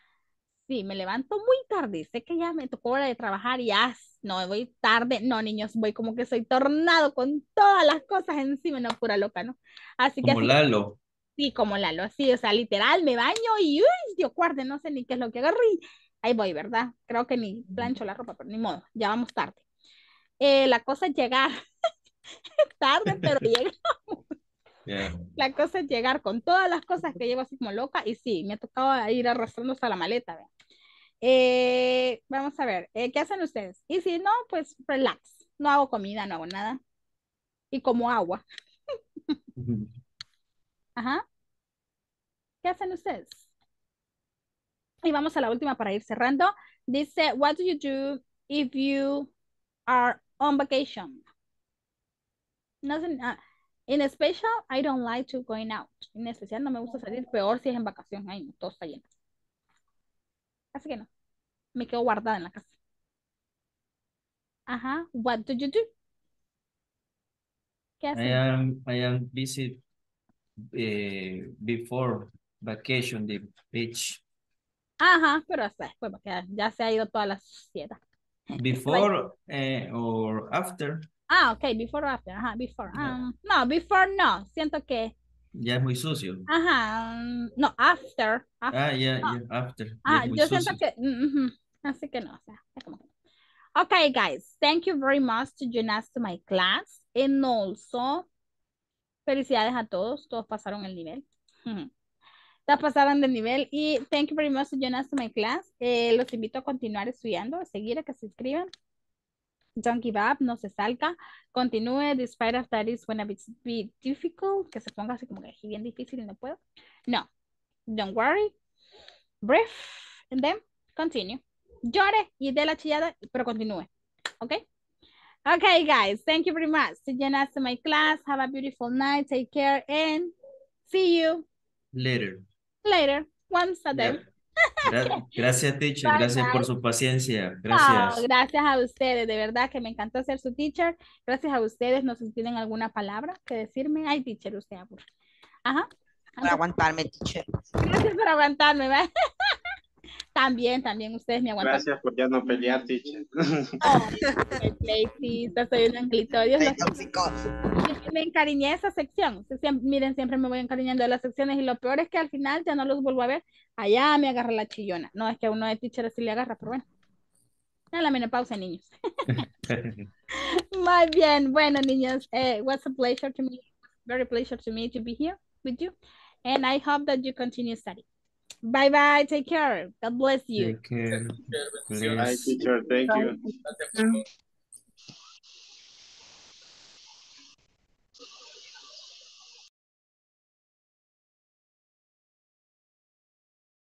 si me levanto muy tarde, sé que ya me tocó hora de trabajar y ya, no, voy tarde, no, niños, voy como que soy tornado con todas las cosas encima, no, pura loca, ¿no? Así que Como así, Lalo. sí, como Lalo, así, o sea, literal, me baño y, uy, Dios guarde, no sé ni qué es lo que agarro y ahí voy, ¿verdad? Creo que ni plancho la ropa, pero ni modo, ya vamos tarde. Eh, la cosa es llegar tarde, pero llegar. Yeah. La cosa es llegar con todas las cosas que llevo así como loca y sí, me ha tocado ir arrastrando hasta la maleta. ¿Ve? Eh, vamos a ver, eh, ¿qué hacen ustedes? Y si no, pues relax, no hago comida, no hago nada y como agua. Ajá, ¿qué hacen ustedes? Y vamos a la última para ir cerrando. Dice, what do you do if you are on vacation? Nothing, uh, in special, I don't like to going out. En especial no me gusta salir, peor si es en vacación. Ay, no, todo está lleno. Así que no. Me quedo guardada en la casa. Ajá. What do you do? ¿Qué I hacen? am, I am visit eh, before vacation the beach. Ajá, pero hasta después, porque ya, ya se ha ido toda la suciedad. Before eh, or after. Ah, ok, before or after. Ajá, before. Um, no, before no. Siento que. Ya es muy sucio. Ajá, um, no, after. after. Ah, ya, No. ya, after. Ya Ah, es muy yo siento sucio. que. mm, ujú, así que no, o sea, es como que. Okay, guys, thank you very much to join us to my class. And also, felicidades a todos. Todos pasaron el nivel. Ujú. Todos pasaron del nivel. Y thank you very much to join us to my class. Eh, los invito a continuar estudiando, a seguir, a que se inscriban. Don't give up, no se salga. Continúe, despite of that is when a bit be difficult. Que se ponga así como que es bien difícil y no puedo. No, don't worry. Breathe. And then continue. Llore y dé la chillada, pero continúe. Okay? Okay, guys. Thank you very much. To join us in my class. Have a beautiful night. Take care and see you Later. later. Once a day. Yeah. Gra- Gracias, teacher. Bye, Gracias por bye. su paciencia. No, Gracias. gracias a ustedes, de verdad que me encantó ser su teacher. Gracias a ustedes, no sé si tienen alguna palabra que decirme. Ay, teacher, usted aburre. Ajá. Para aguantarme, teacher. Gracias por aguantarme, ¿verdad? También, también ustedes me aguantan. Gracias por ya no pelear, teacher. Oh, qué pleitista, soy un angelito. Dios lo quiera. Me encariñé de esa sección. Siem- Miren, siempre me voy encariñando de las secciones y lo peor es que al final ya no los vuelvo a ver. Allá me agarra la chillona. No, es que a uno de teacher sí le agarra, pero bueno. En la menopausia, niños. Muy bien. Bueno, niños, eh, it was a pleasure to me. Very pleasure to me to be here with you. And I hope that you continue studying. Bye bye. Take care. God bless you. Take care. Bye, teacher. Thank you. Gracias por